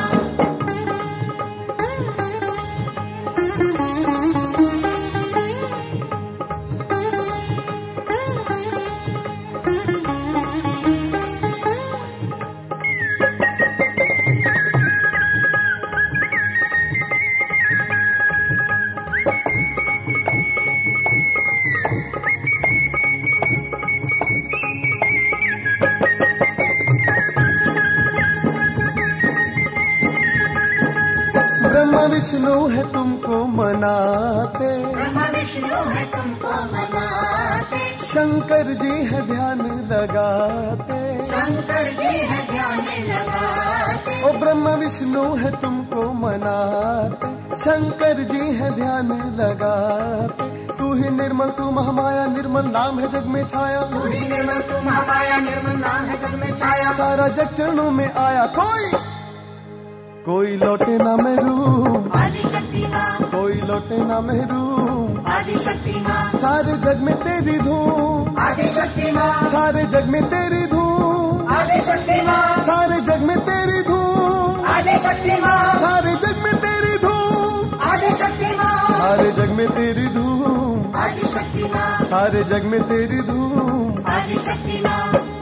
[SPEAKER 5] ब्रह्मा विष्णु है तुमको मनाते,
[SPEAKER 4] ब्रह्मा विष्णु है तुमको मनाते,
[SPEAKER 5] शंकर जी है ध्यान लगाते।
[SPEAKER 4] शंकर जी है ध्यान लगाते।
[SPEAKER 5] ओ ब्रह्मा विष्णु है तुमको मनाते, शंकर जी है ध्यान लगाते। तू ही निर्मल तू महामाया, निर्मल नाम है जग में छाया।
[SPEAKER 4] तू ही निर्मल तू महामाया, निर्मल नाम है जग में छाया।
[SPEAKER 5] सारा जग चरणों में आया, कोई कोई लौटे ना मेरू,
[SPEAKER 4] आदि शक्ति माँ,
[SPEAKER 5] कोई लौटे ना मेरू।
[SPEAKER 4] आदि शक्ति माँ,
[SPEAKER 5] सारे जग में तेरी धूम,
[SPEAKER 4] आदि शक्ति माँ,
[SPEAKER 5] सारे जग में तेरी धूम,
[SPEAKER 4] आदि शक्ति माँ,
[SPEAKER 5] सारे जग में तेरी धूम,
[SPEAKER 4] आदि शक्ति माँ,
[SPEAKER 5] सारे जग में तेरी धूम,
[SPEAKER 4] आदि शक्ति माँ,
[SPEAKER 5] सारे जग में तेरी धूम,
[SPEAKER 4] आदि शक्ति माँ,
[SPEAKER 5] सारे जग में तेरी धूम।
[SPEAKER 4] आदि शक्ति माँ।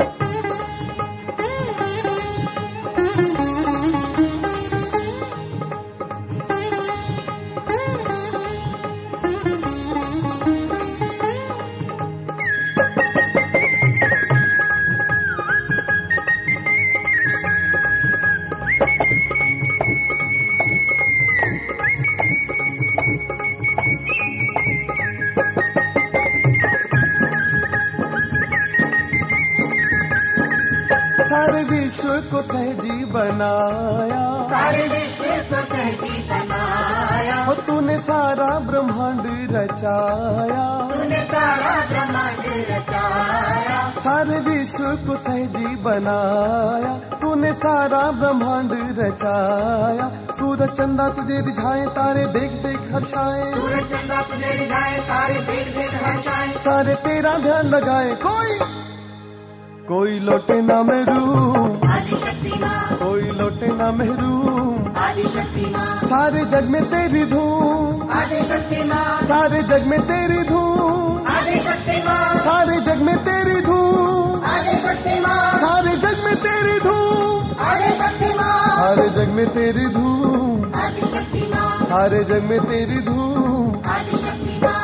[SPEAKER 5] सारे विश्व को सहजी बनाया,
[SPEAKER 4] सारे विश्व को सहजी बनाया।
[SPEAKER 5] हो तूने सारा ब्रह्मांड रचाया,
[SPEAKER 4] तूने सारा ब्रह्मांड रचाया।
[SPEAKER 5] सारे विश्व को सहजी बनाया, तूने सारा ब्रह्मांड रचाया। सूरज चंदा तुझे रिझाए, तारे देख देख हर्षाए।
[SPEAKER 4] सूरज चंदा तुझे रिझाए, तारे देख देख हर्षाए।
[SPEAKER 5] सारे तेरा ध्यान लगाए, कोई कोई लौटे ना मेरू,
[SPEAKER 4] आदि शक्ति माँ,
[SPEAKER 5] कोई लौटे ना मेरू।
[SPEAKER 4] आदि शक्ति माँ,
[SPEAKER 5] सारे जग में तेरी धूम,
[SPEAKER 4] आदि शक्ति माँ,
[SPEAKER 5] सारे जग में तेरी धूम,
[SPEAKER 4] आदि शक्ति माँ,
[SPEAKER 5] सारे जग में तेरी धूम,
[SPEAKER 4] आदि शक्ति माँ,
[SPEAKER 5] सारे जग में तेरी धूम,
[SPEAKER 4] आदि शक्ति माँ,
[SPEAKER 5] सारे जग में तेरी धूम,
[SPEAKER 4] आदि शक्ति माँ,
[SPEAKER 5] सारे जग में तेरी धूम।
[SPEAKER 4] आदि शक्ति माँ।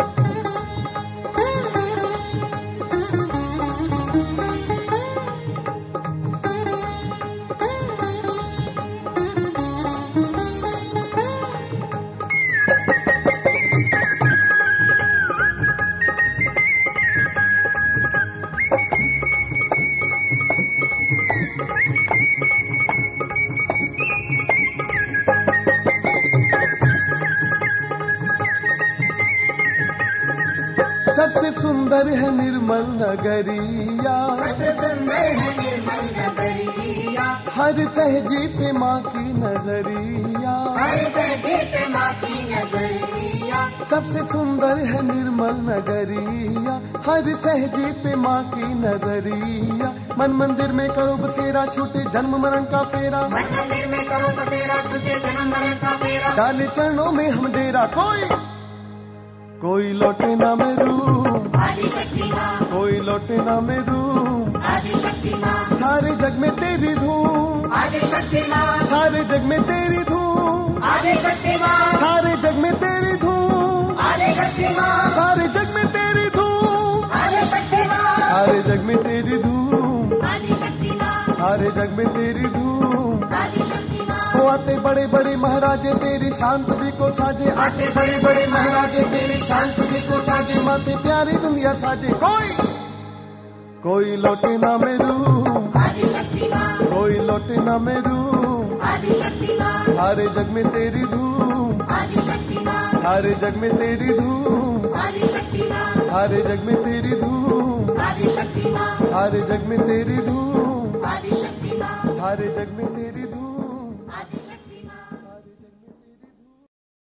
[SPEAKER 5] सबसे सुंदर है निर्मल नगरिया,
[SPEAKER 4] सबसे सुंदर है निर्मल नगरिया।
[SPEAKER 5] हर सहजी पे माँ की नजरिया।
[SPEAKER 4] हर सहजी पे माँ की नजरिया।
[SPEAKER 5] सबसे सुंदर है निर्मल नगरिया, हर सहजी पे माँ की नजरिया। मन मंदिर में करो बसेरा, छूटे जन्म मरण का फेरा।
[SPEAKER 4] मन मंदिर में करो बसेरा, छूटे जन्म मरण का फेरा।
[SPEAKER 5] डाले चरणों में हम डेरा, कोई कोई लौटे ना मेरू,
[SPEAKER 4] आदि शक्ति माँ,
[SPEAKER 5] कोई लौटे ना मेरू।
[SPEAKER 4] आदि शक्ति माँ,
[SPEAKER 5] सारे जग में तेरी धूम,
[SPEAKER 4] आदि शक्ति माँ,
[SPEAKER 5] सारे जग में तेरी धूम,
[SPEAKER 4] आदि शक्ति माँ,
[SPEAKER 5] सारे जग में तेरी धूम,
[SPEAKER 4] आदि शक्ति माँ,
[SPEAKER 5] सारे जग में तेरी धूम,
[SPEAKER 4] आदि शक्ति माँ,
[SPEAKER 5] सारे जग में तेरी धूम,
[SPEAKER 4] आदि शक्ति माँ,
[SPEAKER 5] सारे जग में तेरी धूम।
[SPEAKER 4] आदि शक्ति माँ,
[SPEAKER 5] ओ आते बड़े बड़े महाराजे तेरी शान तुझी को साजे,
[SPEAKER 4] आते बड़े बड़े महाराजे तेरी शान तुझी को साजे,
[SPEAKER 5] माथे प्यारी दुनिया साजे। कोई कोई लौटे ना मेरू
[SPEAKER 4] आदि शक्तिमान,
[SPEAKER 5] कोई लौटे ना मेरू
[SPEAKER 4] आदि शक्तिमान,
[SPEAKER 5] सारे जग में तेरी धूम,
[SPEAKER 4] आदि शक्तिमान,
[SPEAKER 5] सारे जग में तेरी धूम,
[SPEAKER 4] आदि शक्तिमान,
[SPEAKER 5] सारे जग में तेरी धूम,
[SPEAKER 4] आदि शक्तिमान,
[SPEAKER 5] सारे जग में तेरी धूम,
[SPEAKER 4] आदि शक्तिमान,
[SPEAKER 5] सारे जग में तेरी धूम,
[SPEAKER 4] आदि शक्तिमान।
[SPEAKER 5] सारे जग में तेरी धूम।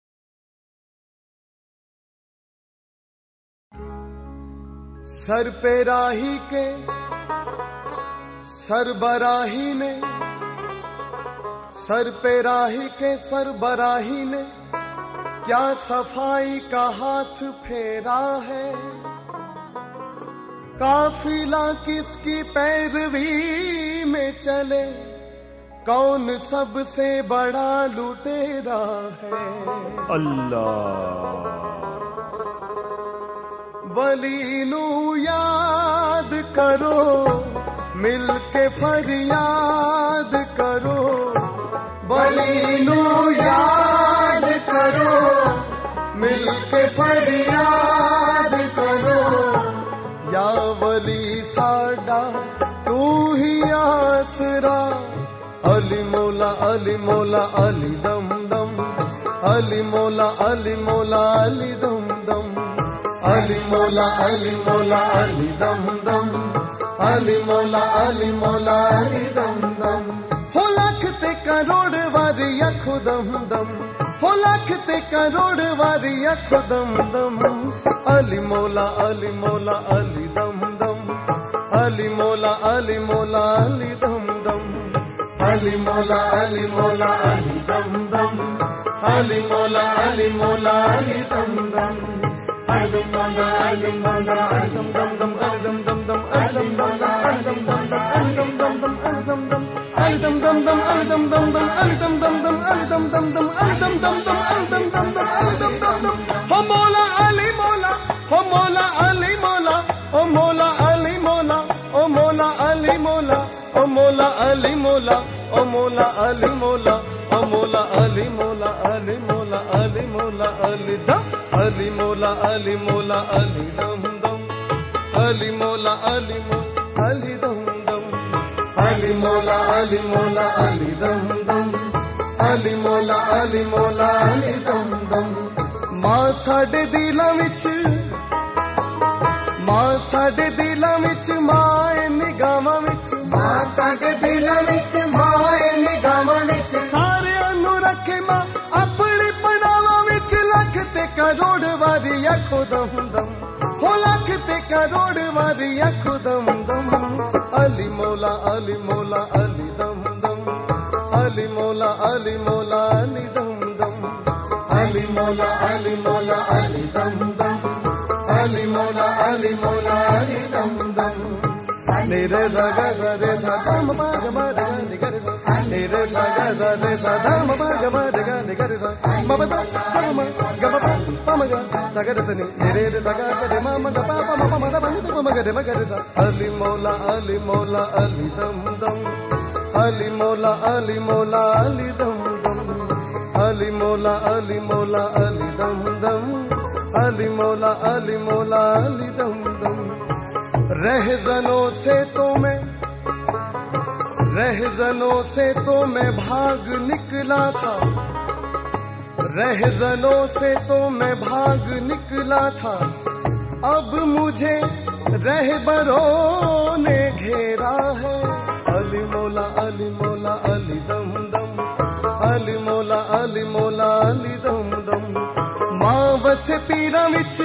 [SPEAKER 5] सर पे राही के सरबराही ने, सर पे राही के सरबराही ने क्या सफाई का हाथ फेरा है। काफिला किसकी पैरवी में चले, कौन सबसे बड़ा लुटेरा है।
[SPEAKER 2] अल्लाह
[SPEAKER 5] वली नू याद करो, मिल के फरियाद करो, वली नू याद करो, मिल के फरियाद करो। या वली साडा तू ही आसरा, अली मौला अली मौला अली दम दम, अली मौला अली मौला अली दम दम, अली मौला अली मौला अली दम दम, अली मौला अली मौला अली दम दम। हो लख ते करोड़ वारी अखो दम दम, हो लख ते करोड़ वारी अखो दम दम। अली मौला अली मौला अली दम दम, अली मौला अली मौला अली दम दम, अली मौला अली मौला अली दम दम, अली मौला अली मौला अली दम दम, अली मौला अली मौला अली दम दम दम, अली दम दम दम, अली दम दम दम, अली दम दम दम, अली दम दम दम, अली दम दम, अली दम दम दम, अली दम दम दम, अली दम दम दम, अली दम दम दम, अली दम दम दम, अली दम दम दम, अली दम दम दम। हो मौला अली मौला, हो मौला अली मौला, ओ मौला अली मौला, ओ मौला अली मौला, ओ मौला अली मौला, ओ मौला अली मौला, ओ मौला अली मौला, अली मौला अली मौला अली दम, अली मौला अली मौला अली दम दम, अली मौला अली मौला अली दम दम, अली मौला अली मौला अली दम दम, अली मौला अली मौला अली दम दम। मां साडे दिलां विच, मां साडे दिलां विच, मां निगाहां विच,
[SPEAKER 4] मां साडे दिलां विच, मां निगाहां विच,
[SPEAKER 5] सारियां नूं रखे मां अपनी पनावां विच। लख ते करोड़ वारी अखो दम दम, हो लख ते करोड़ वारी अखो दम दम। अली मौला अली मौला अली दम दम, अली मौला अली मौला अली दम दम, अली मौला अली मौला अली दम दम, अली मौला अली मौला अली दम दम। निरे सगा सरे सदा ममा गमा दगा निगर, निरे सगा सरे सदा ममा गमा दगा निगर, मबदा गमा गमा पम ग सगर तनी निरे दगा करे मम ग पापा मम मद बनि त मम गरे मगर। अली मौला अली मौला अली दम दम, अली मौला अली मौला अली दम दम, अली मौला अली मौला अली दम दम, अली मौला अली मौला अली दम दम। रहज़नों से तो मैं, रहज़नों से तो मैं भाग निकला था, रहज़नों से तो मैं भाग निकला था। अब मुझे रहबरों ने घेरा है। अली मौला अली मौला अली दम दम, अली मौला अली मौला अली दम दम। मां वसे पीरां विच,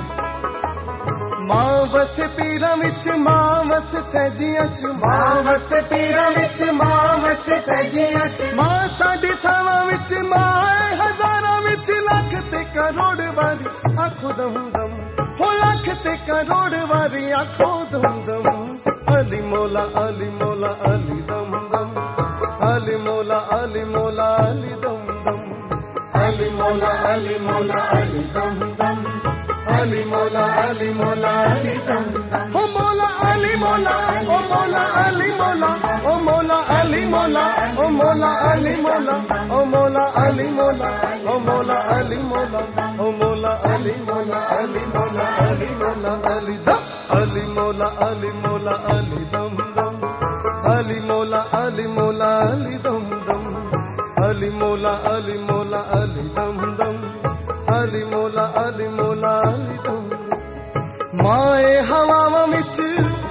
[SPEAKER 5] मां वसे पीरां विच, मां वस सैजियां च,
[SPEAKER 4] मां वस पीरां विच, मां वस सैजियां च,
[SPEAKER 5] मां साडी सावां विच, मां हजारां विच। लख ते करोड़ वारी आखो दम दम, हो लख ते करोड़ वारी आखो दम दम। अली मौला अली मौला अली दम दम, अली मौला अली मौला अली दम दम, अली मौला अली मौला अली दम दम, अली मौला अली मौला अली दम दम। हो मौला अली मौला, ओ मौला अली मौला, ओ मौला अली मौला, ओ मौला अली मौला, ओ अली मोला ओ मोला अली मोला ओ मोला अली मोला अली मोला अली मोला अली दम अली मोला अली मोला अली दम दम अली मोला अली मोला अली दम दम अली मोला अली मोला अली दम दम अली मोला अली मोला अली दम माए हवावां विच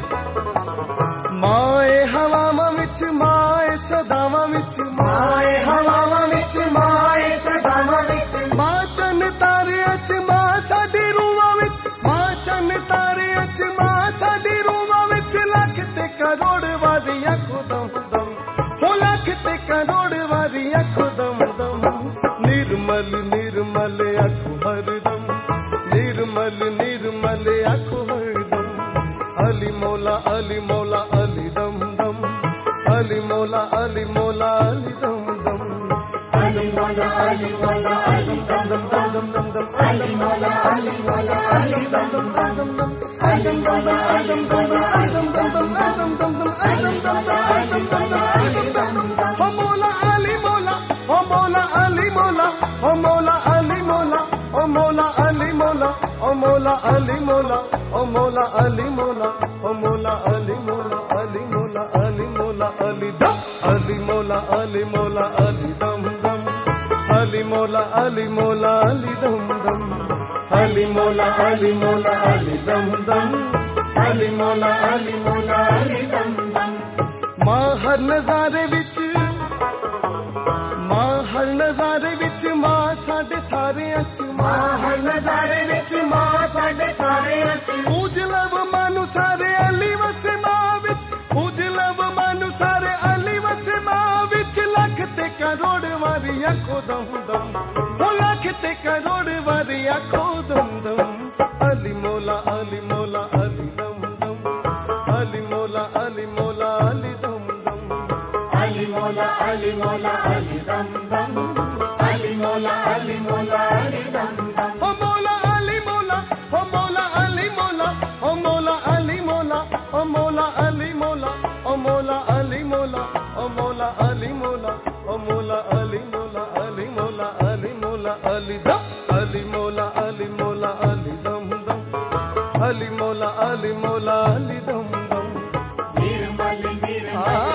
[SPEAKER 5] माए हवावां विच माए सदावां विच माए हवावां विच माए सदावां विच मां चन तारे अच मां साडी रूहां विच मां चन तारे अच मां साडी रूहां विच लख ते करोड़ वारी आखो दम दम हो लख ते करोड़ वारी आखो दम दम निर्मल निर्मल आखो हरदम निर्मल निर्मल आखो हरदम अली मौला अली मौला अली दम दम अली मौला अली मौला अली दम दम अली मौला अली मौला अली दम दम दम दम दम अली मौला अली मौला अली दम दम दम दम अली मौला अली मौला अली दम दम दम दम दम दम अली दम दम दम दम अली दम दम हो मौला अली मौला हो मौला अली मौला हो मौला अली मौला ओ मौला अली मौला ओ मौला अली मौला ओ मौला अली मौला ओ मौला अली मौला अली मौला अली मौला अली दम अली मौला अली मौला अली दम दम अली मौला अली मौला अली दम दम अली मौला अली मौला अली दम दम अली मौला अली मौला अली दम दम मां हर नजारे विच मां हर नजारे विच मां साडे सारे अच मां हर नजारे विच मां साडे सारे अच पूज लव मानु सारे अली वसे मां विच पूज लव मानु सारे अली वसे मां विच लख ते करोड़ वारी आखो दम दम हो लख ते करोड़ वारी आखो दम दम अली मौला अली मौला अली दम दम अली मौला अली मौला अली दम दम अली मौला अली मौला अली दम दम अली मौला अली मौला अली दम दम हो मौला अली मौला हो मौला अली मौला हो मौला अली मौला हो मौला अली मौला हो मौला अली मौला हो मौला अली मौला हो मौला अली मौला अली मौला अली मौला अली दम अली मौला अली मौला अली दम दम अली मौला अली मौला अली दम दम निर्मल निर्मल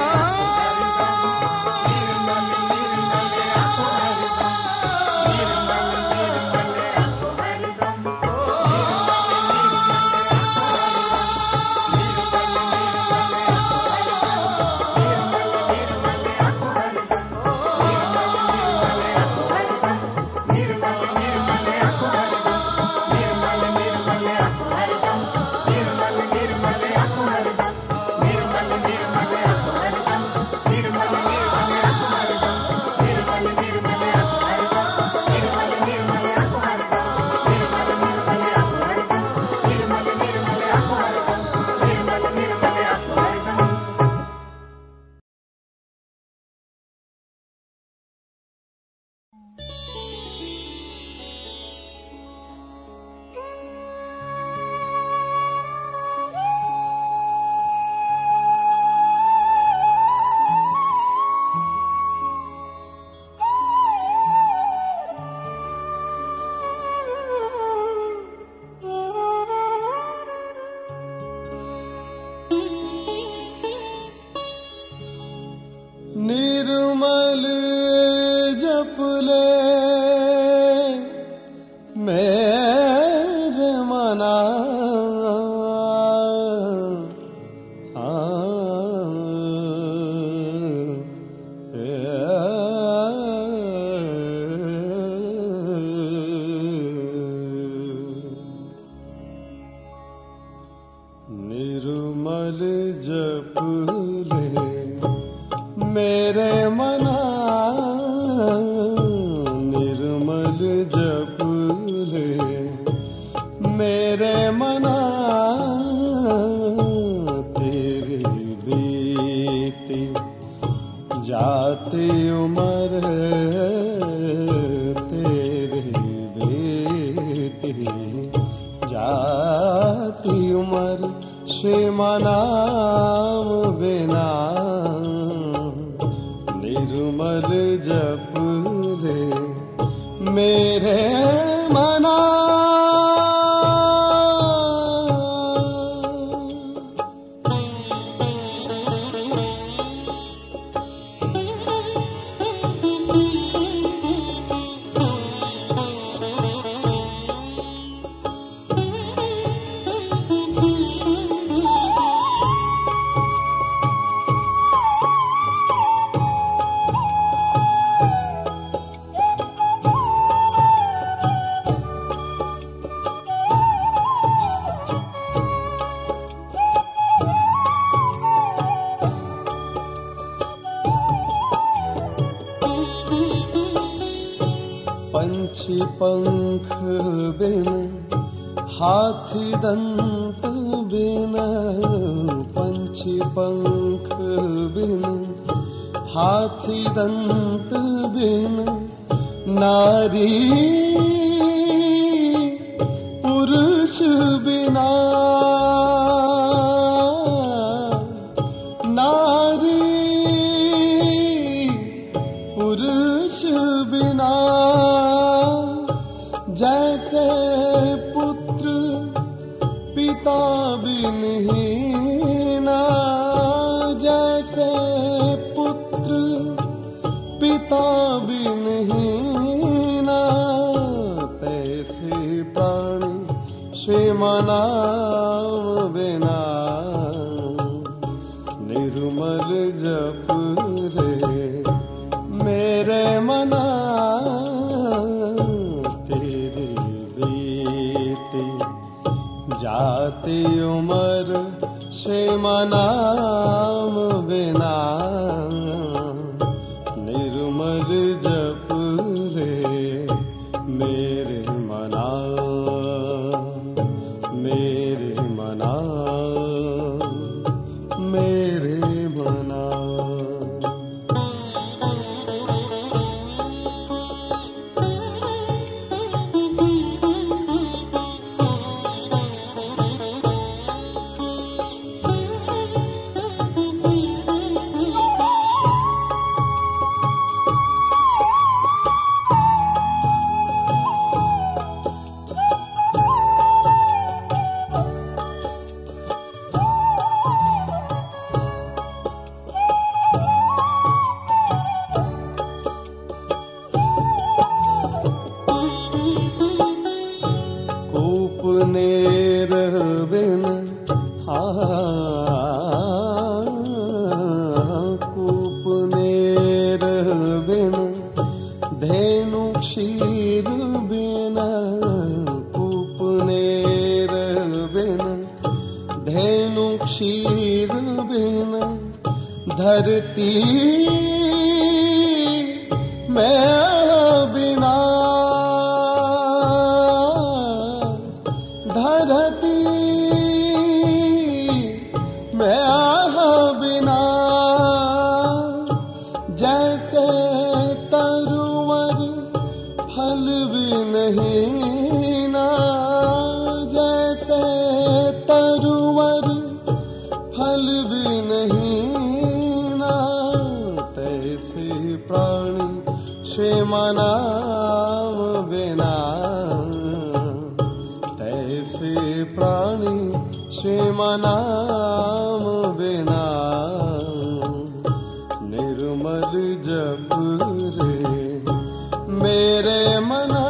[SPEAKER 5] निर्मल जप ले मेरे मना आ, ए, निर्मल जप ले मेरे मना निर्मल जप ले मेरे मना तेरी बीती जाती उमर तेरी बीती जाती उमर श्रीमनाम बिना निर्मल जप ले मेरे मना पंछी पंख बिन हाथी दंत बिन, पंछी पंख बिन हाथी दंत बिन, नारी पुरुष बिना, नारी पुरुष बिना, जैसे पुत्र पिता बिनहीना, जैसे पुत्र पिता बिनहीना, तैसे प्राणी श्रीमनाम बिना, निर्मल जप रे मेरे मना, तेरी बीती जाती उम्र श्रीमनाम बिना, निर्मल जप रे मेरे मना, मेरे मना, मेरे मना। बिन कूपनेर बिन धेनु क्षीर बिन, कूपनेर बिन धेनु क्षीर बिन, धरती मैं बिना, धरती मैं बिना, जैसे तरुवर फल भी नहीं ना, जैसे तरुवर फल भी नहीं ना, तैसे प्राणी श्रीमनाम बिना, तैसे प्राणी श्रीमनाम बिना, निर्मल जप रे मेरे मना,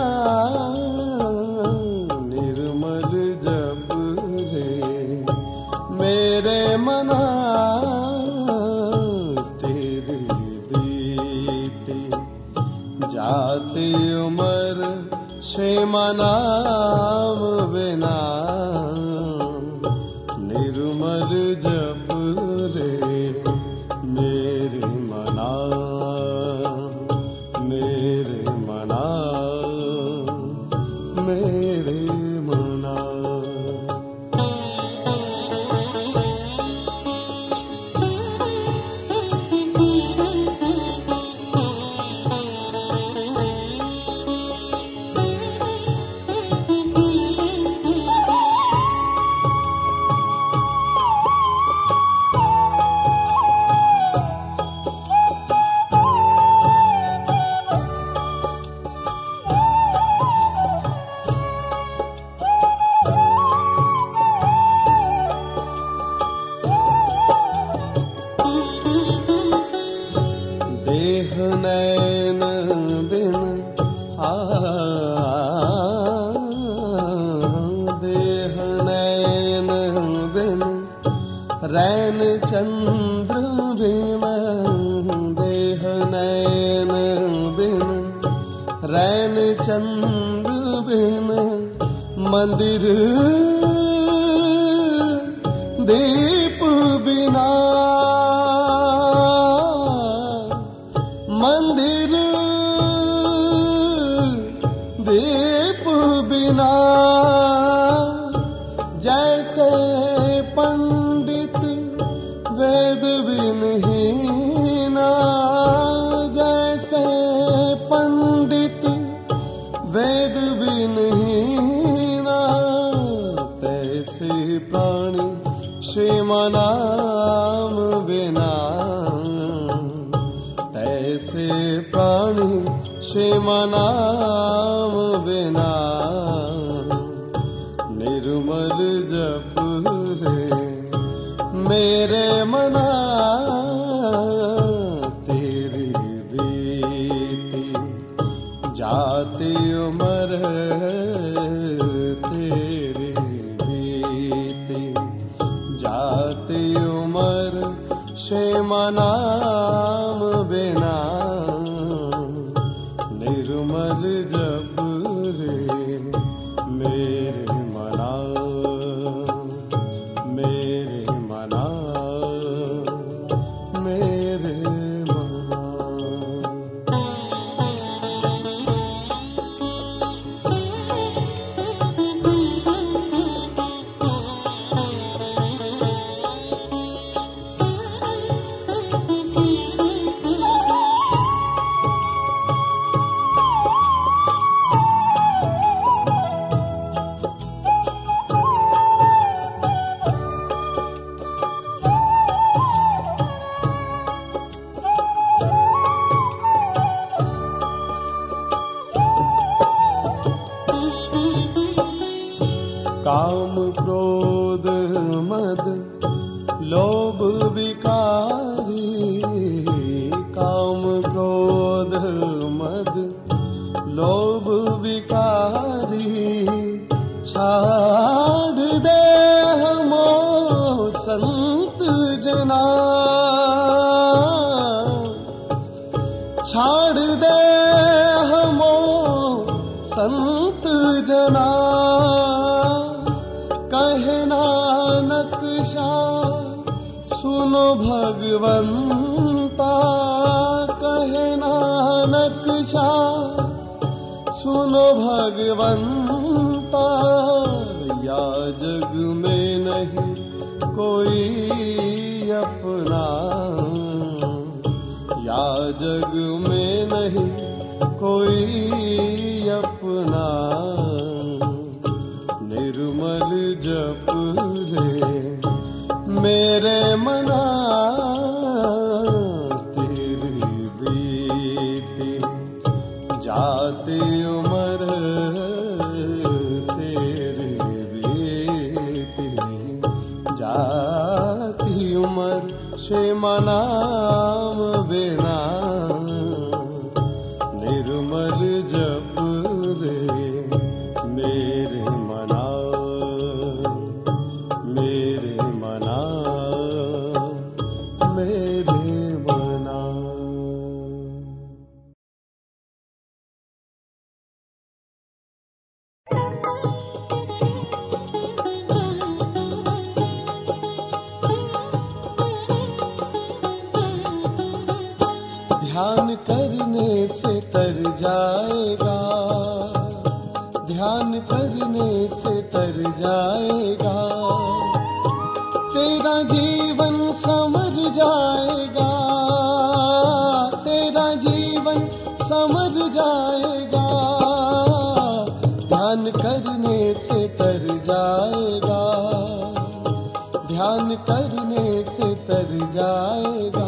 [SPEAKER 5] निर्मल जप रे मेरे मना, तेरी बीती जाती उम्र श्रीमनाम बिना, निर्मल जप रे मेरे मना, मेरे मना, मेरे मना। चंद्र बिन देह नयन बिन, रैन चंद्र बिन मंदिर दीप बिना, मंदिर दीप बिना, जैसे पंडित वेद बिन हीना, जैसे पंडित वेद बिन हीना, तैसे प्राणी श्रीमनाम बिना, तैसे प्राणी श्रीमनाम बिना, निर्मल जप रे मेरे मना, तेरी बीती जाती उमर, तेरी बीती जाती उमर, श्रीमनाम बिना, निर्मल जप रे मेरे मना, मेरे मना, मेरे मना। काम क्रोध मद लोभ विकारी, काम क्रोध मद लोभ विकारी, छाड़ दे हमो संत जना, छाड़ दे हमो संत जना, कहे नानक शाह सुनो भगवंता, कहे नानक शाह सुनो भगवंता, या जग में नहीं कोई अपना, या जग में नहीं कोई अपना, निर्मल जप रे मेरे मना, तेरी बीती जाती उमर, तेरी बीती जाती उमर, श्रीमनाम बिना, निर्मल जप रे मेरे मना, मेरे मना, मेरे मना। ध्यान करने से तर जाएगा, ध्यान करने से तर जाएगा, तेरा जीवन संवर जाएगा, तेरा जीवन संवर जाएगा, ध्यान करने से तर जाएगा, ध्यान करने से तर जाएगा।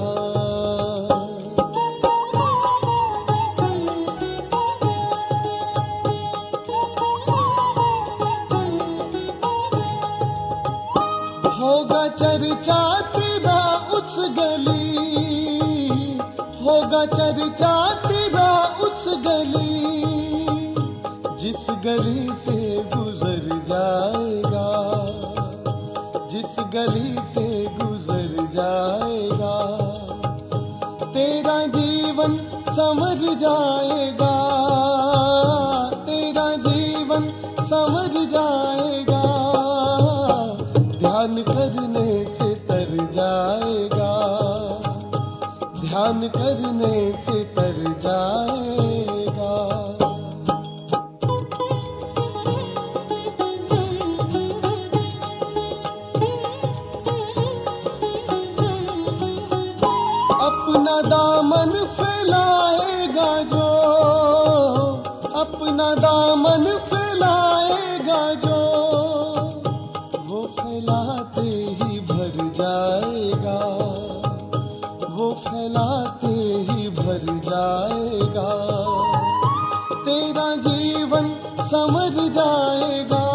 [SPEAKER 5] होगा चर्चा तेरा उस गली, होगा चर्चा तेरा उस गली, जिस गली से गुजर जाएगा, जिस गली से गुजर समझ जाएगा, तेरा जीवन समझ जाएगा, ध्यान करने से तर जाएगा, ध्यान करने से तर जाएगा। अपना दामन फैलाएगा जो, अपना दामन फैलाएगा जो, वो फैलाते ही भर जाएगा, वो फैलाते ही भर जाएगा, तेरा जीवन समझ जाएगा,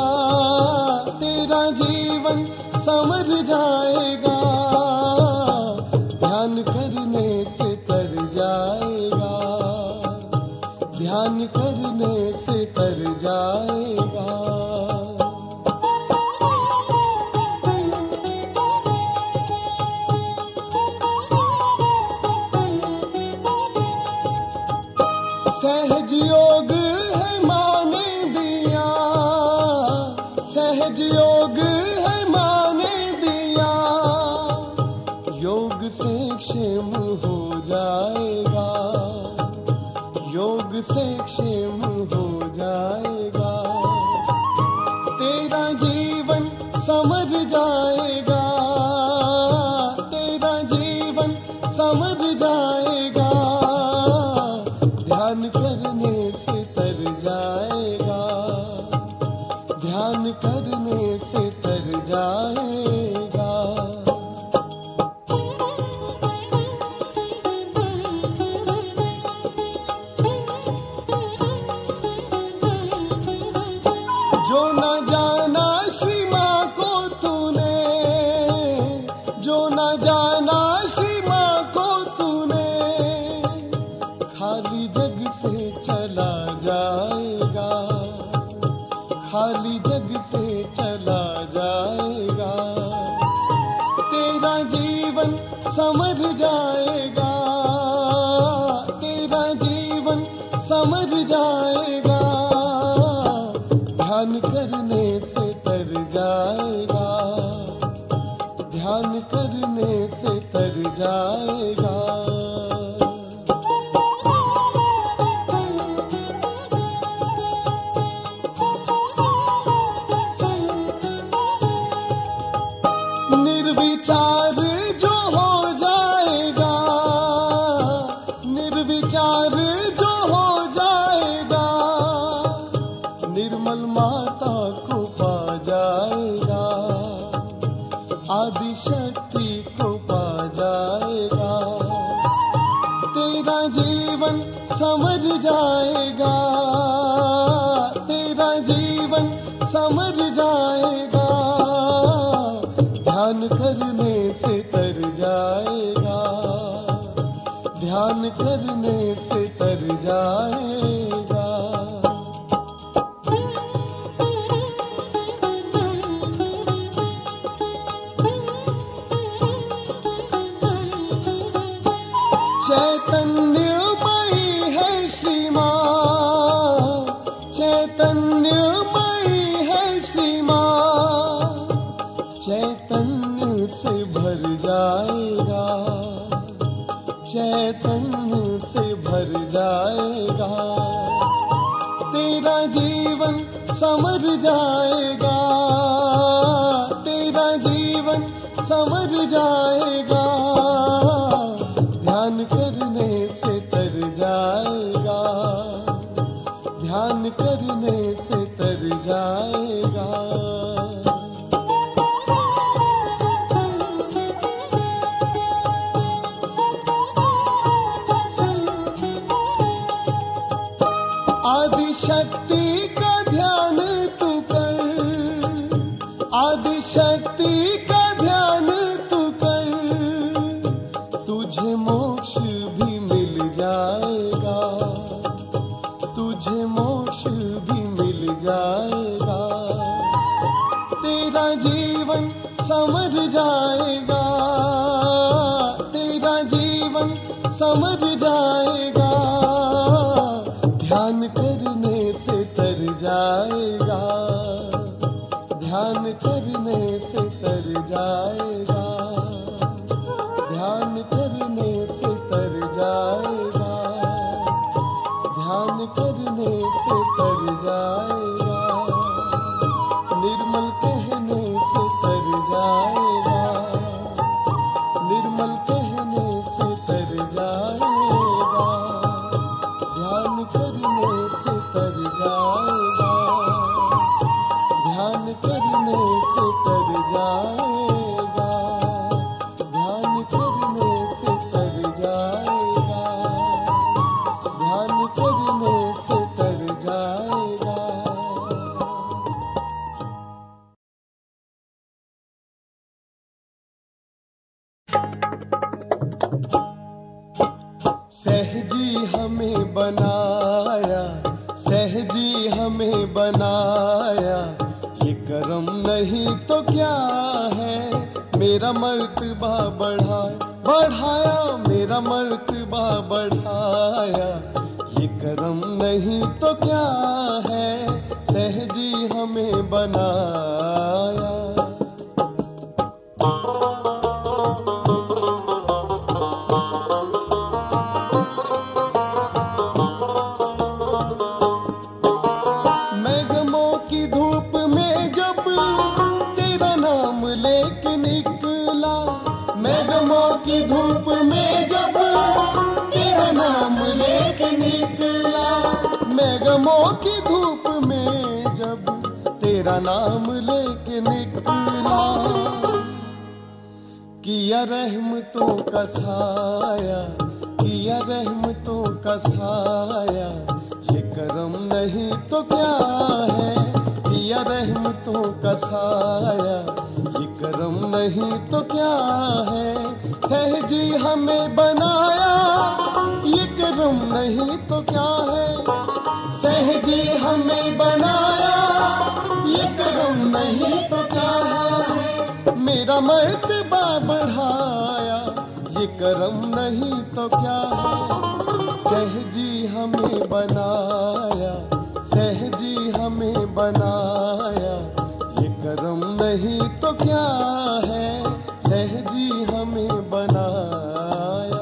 [SPEAKER 5] तेरा जीवन समझ जाएगा, ध्यान करने से तर जाएगा, ध्यान करने से तर जाएगा। सहज योग है माने दिया, सहज योग है माने दिया, योग से क्षेम हो जाएगा, योग से क्षेम हो जाएगा, तेरा जीवन समझ जाएगा, तेरा जीवन समझ जाएगा, ध्यान करने से तर जाएगा, ध्यान करने से तर जाएगा। जो न जाना श्री माँ को तूने, जो न जाना श्री माँ को तूने, खाली जग से चला जाएगा, खाली जग से चला जाएगा, तेरा जीवन समझ जाएगा, तेरा जीवन समझ जाएगा, ध्यान करने से तर जाएगा, ध्यान करने से तर जाएगा। निर्विचार जो हो जाएगा, निर्विचार जो हो जाएगा, निर्मल माता को पा जाएगा, आदि शक्ति को पा जाएगा, तेरा जीवन समझ जाएगा, तेरा जीवन समझ जाएगा, ध्यान करने से तर जाएगा, ध्यान करने से तर जाएगा। चैतन्यमयी है श्री माँ, चैतन्यमयी है श्री माँ, चैतन्य से भर जाएगा, चैतन्य से भर जाएगा, तेरा जीवन समझ जाएगा, तेरा जीवन समझ जाएगा, ध्यान करने से तर जाएगा, ध्यान करने से तर जाएगा। आदि शक्ति का ध्यान तू कर, आदि शक्ति का ध्यान तू कर, तुझे मोक्ष भी मिल जाएगा, तुझे मोक्ष भी मिल जाएगा, तेरा जीवन समझ जाएगा, तेरा जीवन समझ जाएगा, जाएगा, ध्यान करने से तर जाएगा, ध्यान करने से तर जाएगा, ध्यान करने से तर जाएगा, निर्मल कहने से तर जाएगा, निर्मल कहने से तर जाएगा, ध्यान करने से तर जाएगा, ध्यान करने से तर जाएगा, ध्यान करने से तर जाएगा, ध्यान करने से तर जाएगा। सहजी हमें बनाया, सहजी हमें बनाया, ये करम नहीं तो क्या है, मेरा मर्तबा बढ़ाया, बढ़ाया मेरा मर्तबा बढ़ाया, ये करम नहीं तो क्या है, सहजी हमें बनाया। की धूप में जब तेरा नाम लेके निकला, मैं गमों की धूप में जब तेरा नाम लेके निकला, किया रहमतों का साया, किया रहमतों का साया, ये करम नहीं तो क्या है, किया रहमतों का साया, ये करम नहीं तो क्या है, सहजी हमें बनाया, ये करम नहीं तो क्या है, सहजी हमें बनाया, ये करम नहीं तो क्या है, मेरा मर्तबा बढ़ाया, ये करम नहीं तो क्या है, सहजी हमें बनाया, सहजी हमें बनाया, ये करम नहीं तो क्या है, सहजी हमें बनाया।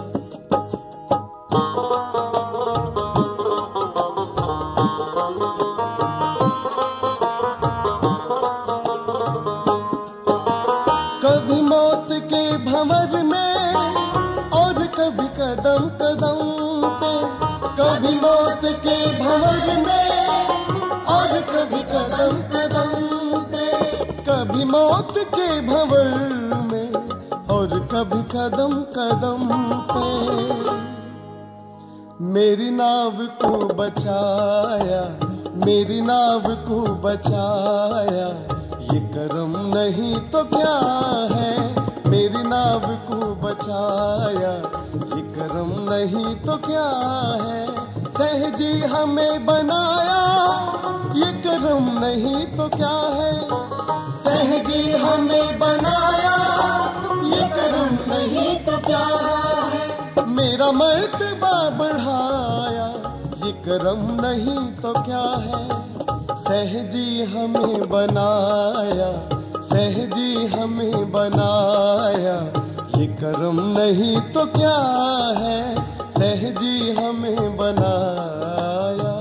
[SPEAKER 5] कभी मौत के भंवर में और कभी कदम कदम पे, कभी मौत के भंवर में और कभी कदम कदम पे, कभी मौत के भंवर में और कभी कदम कदम पे, मेरी नाव को बचाया, मेरी नाव को बचाया, ये करम नहीं तो क्या है, मेरी नाव को बचाया, ये करम नहीं तो क्या है, सहजी हमें बनाया, ये करम नहीं तो क्या है, सहजी हमें बनाया, ये करम नहीं तो क्या है, मेरा मर्तबा बढ़ाया, ये करम नहीं तो क्या है, सहजी हमें बनाया, सहजी हमें बनाया, ये करम नहीं तो क्या है, सहजी हमें बनाया।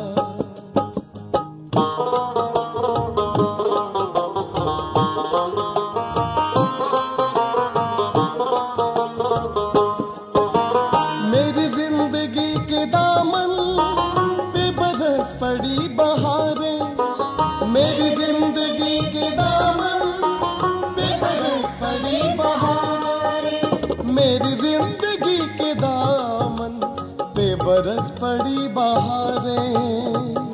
[SPEAKER 5] मेरी जिंदगी के दामन पे बरस पड़ी बहारें, मेरी जिंदगी के दामन पे बरस पड़ी बहारें, मेरी जिंदगी के दामन पे बरस पड़ी बहारें,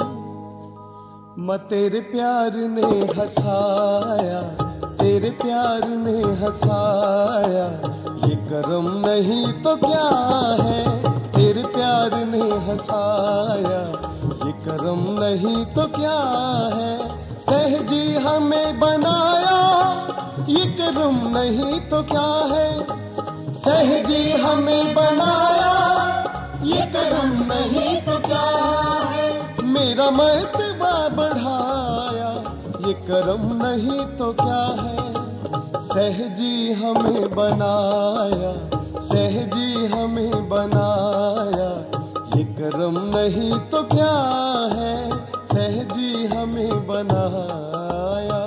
[SPEAKER 5] म तेरे प्यार ने हंसाया, तेरे प्यार ने हंसाया, ये करम नहीं तो क्या है, तेरे प्यार ने हंसाया, ये करम नहीं तो क्या है, सहजी हमें बनाया, ये करम नहीं तो क्या है, सहजी हमें बनाया, ये करम नहीं तो क्या है, मेरा मर्तबा ये करम नहीं तो क्या है, सहजी हमें बनाया, सहजी हमें बनाया। ये करम नहीं तो क्या है, सहजी हमें बनाया।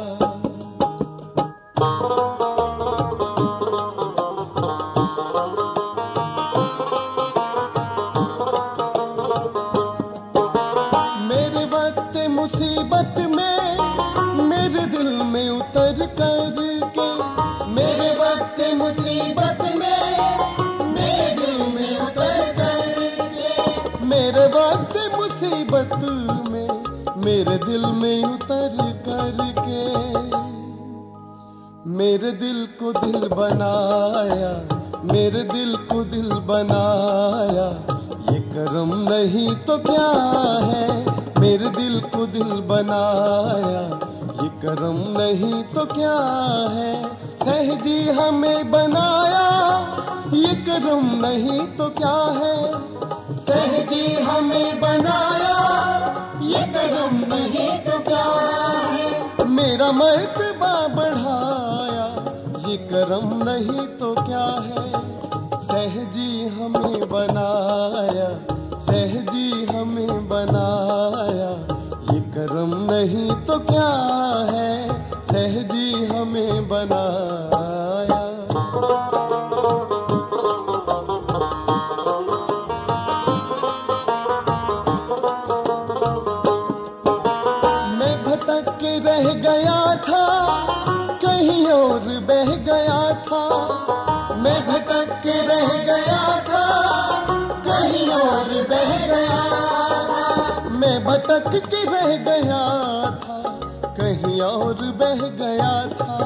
[SPEAKER 5] मेरे वक्त मुसीबत में मेरे दिल में उतर कर के, मेरे वक्त मुसीबत में मेरे दिल में उतर कर के, मेरे वक्त मुसीबत में मेरे दिल में उतर कर के, मेरे दिल को दिल बनाया, मेरे दिल को दिल बनाया। ये करम नहीं तो क्या है, मेरे दिल को दिल बनाया। ये करम नहीं तो क्या है, सहजी हमें बनाया। ये करम नहीं तो क्या है, सहजी हमें बनाया। ये करम नहीं तो क्या है, मेरा मर्तबा बढ़ाया। ये करम नहीं तो क्या है, सहजी हमें बनाया, सहजी हमें बनाया। ये करम नहीं तो क्या है, सहजी हमें बनाया। मैं भटक के रह गया था, कहीं और बह गया था। मैं भटक के रह गया था, कहीं और बह गया था। मैं भटक के रह गया था, कहीं और बह गया था।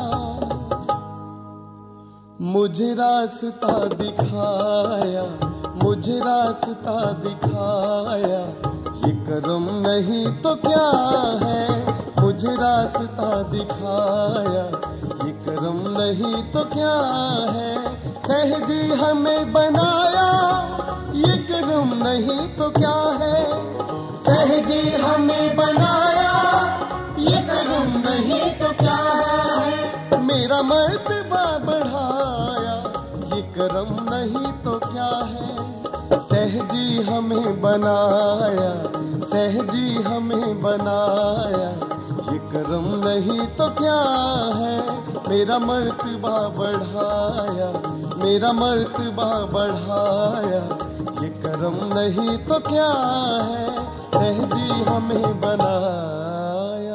[SPEAKER 5] मुझे रास्ता दिखाया, मुझे रास्ता दिखाया। ये करम नहीं तो क्या है, मुझे रास्ता दिखाया। ये करम नहीं तो क्या है, सहजी हमें बनाया। ये करम नहीं तो क्या है, सहजी हमें बनाया। ये करम नहीं तो क्या है, मेरा मर्तबा बढ़ाया। ये करम नहीं तो क्या है, सहजी हमें बनाया, सहजी हमें बनाया। ये करम नहीं तो क्या है, मेरा मर्तबा बढ़ाया, मेरा मर्तबा बढ़ाया। ये करम नहीं तो क्या है, सहजी हमें बनाया।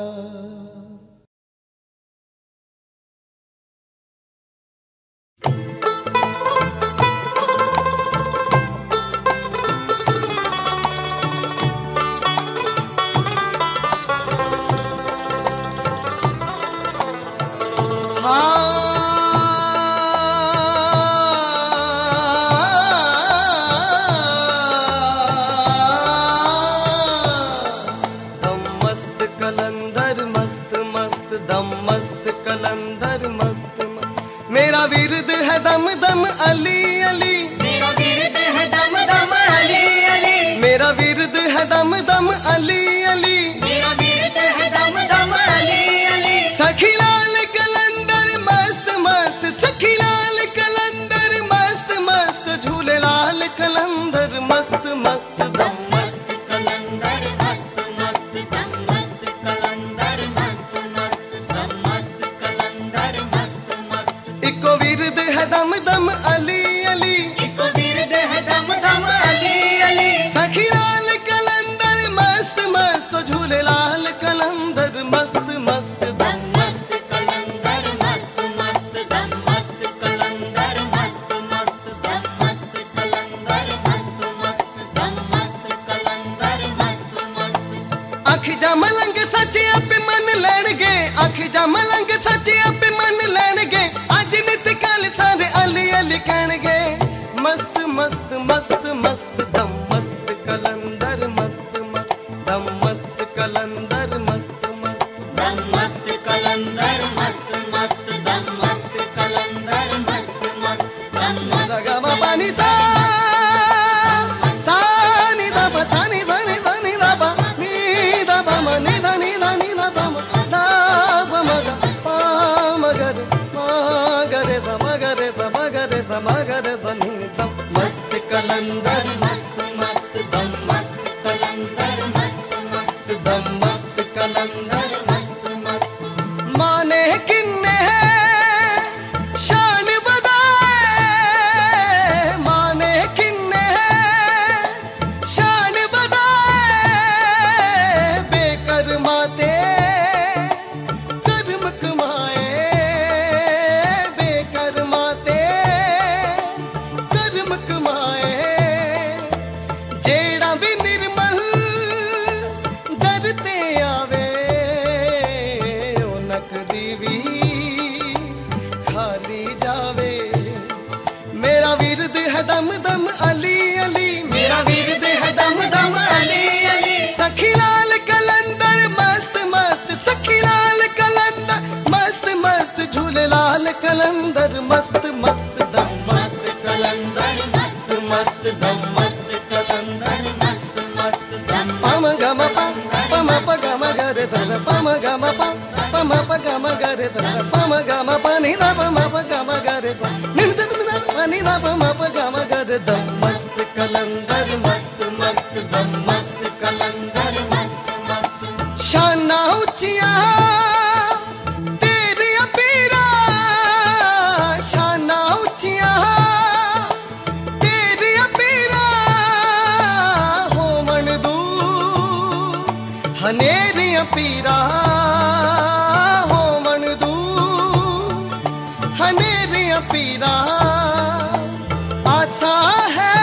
[SPEAKER 6] दम दम अली अली, मेरा विरद है दम दम अली अली। मेरा विरद है दम दम अली अली, मेरा विरद है दम दम अली अली। सखी लाल कलंदर मस्त मस्त, सखी लाल कलंदर मस्त मस्त, झूले लाल कलंदर मस्त मस्त। दम मस्त कलंदर मस्त मस्त, दम मस्त कलंदर मस्त मस्त, दम मस्त कलंदर मस्त मस्त। इको विरद है दम दम अली अली, इको विरद है दम दम अली अली। सखी लाल कलंदर मस्त मस्त, झूले लाल कलंदर मस्त मस्त। दम मस्त कलंदर मस्त मस्त, दम मस्त कलंदर मस्त मस्त, दम मस्त कलंदर मस्त मस्त, दम मस्त कलंदर मस्त मस्त। अख जा मलंग सच अपे मन लैणगे, अख जा मलंग सच अपे मन लैणगे। अज नित कल सारे अली अली कहणगे। मस्त मस्त मस्त मस्त, दम मस्त कलंदर मस्त मस्त, दम मस्त कलंदर मस्त मस्त, दम मस्त कलंदर मस्त मस्त, दम मस्त कलंदर मस्त मस्त, दम मस्त। गा मा नि सा सा नि दा पा सा नि सा नि सा नि दा पा नि दा पा म नि दा नि दा नि दा पा म दा कलंदर मस्त मस्त। माने किन्ने शान बदाए, माने किन्ने शान बदाए, बेकर माते कर्म कमाए, बेकर माते कर्म कमाए। जेड़ा भी निर्मल दर ते आवे, ओ नकदी भी खाली जावे। मेरा विरद है दम दम अली अली, मेरा विरद है दम दम अली अली। सखी लाल कलंदर मस्त मस्त, सखी लाल कलंदर मस्त मस्त, झूले लाल कलंदर मस्त मस्त, दम मस्त कलंदर मस्त मस्त, दम मस्त कलंदर मस्त मस्त, दम पम गम पम पम प गम गर धर पम गम पम पम प गम गर धर पम गम प नि ध पम प गम गर ध नि ध नि ध पम प गम गर, दम मस्त कलंदर मस्त मस्त, दम मस्त कलंदर मस्त मस्त। शाना ऊंचिया तेरिया पीरा, शाना ऊंचिया तेरिया पीरा, होमन दूर हनेरिया पीरा, होमन दूर हनेरिया पीरा। आसा है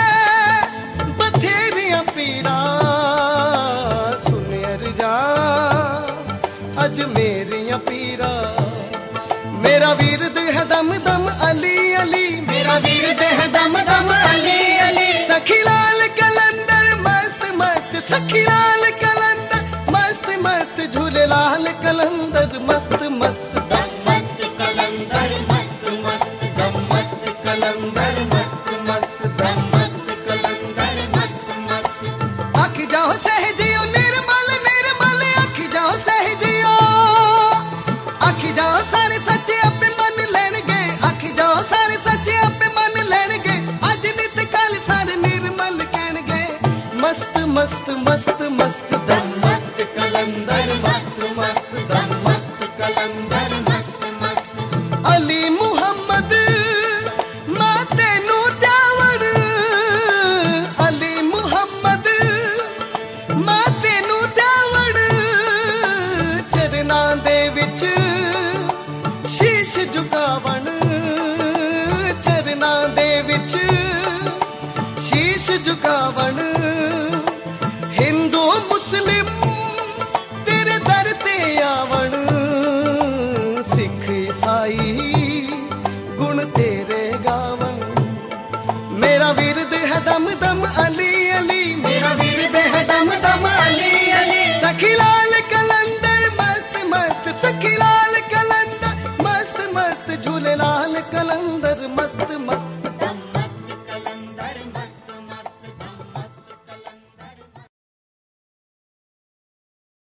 [SPEAKER 6] बथेरिया पीरा, सुनियर जा अज मेरिया पीरा। मेरा विरद है दम दम अली अली, मेरा विरद है दम दम अली अली। सखी लाल कलंदर मस्त मस्त, सखी लाल कलंदर मस्त मस्त, झूले लाल कलंदर मस्त मस्त, दम मस्त कलंदर मस्त मस्त, दम मस्त कलंदर मस्त मस्त, दम मस्त कलंदर मस्त मस्त। आखी जाओ सहजियो निर्मल निर्मल, आखी जाओ सहजियो, आखी जाओ सारे सच्चे अपने मन लेणगे, आखी जाओ सारे सच्चे अपने मन लेणगे। अज नित कल सारे निर्मल कहणगे, मस्त मस्त मस्त मस्त, दम मस्त कलंदर मस्त मस्त, दम मस्त कलंदर मस्त मस्त। अली मुहम्मद मैं तेनू त्यावण, अली मुहम्मद मैं तेनू त्यावण, चरना दे विच शीश झुकावण, चरना दे विच शीश झुकावण। हिंदू मुस्लिम तेरे दर ते आवण, सिख ईसाई गुण तेरे गावण। मेरा विरद है दम दम अली अली, मेरा विरद है दम दम अली अली। सखी लाल कलंदर मस्त मस्त, सखी लाल कलंदर मस्त मस्त, झूले लाल कलंदर मस्त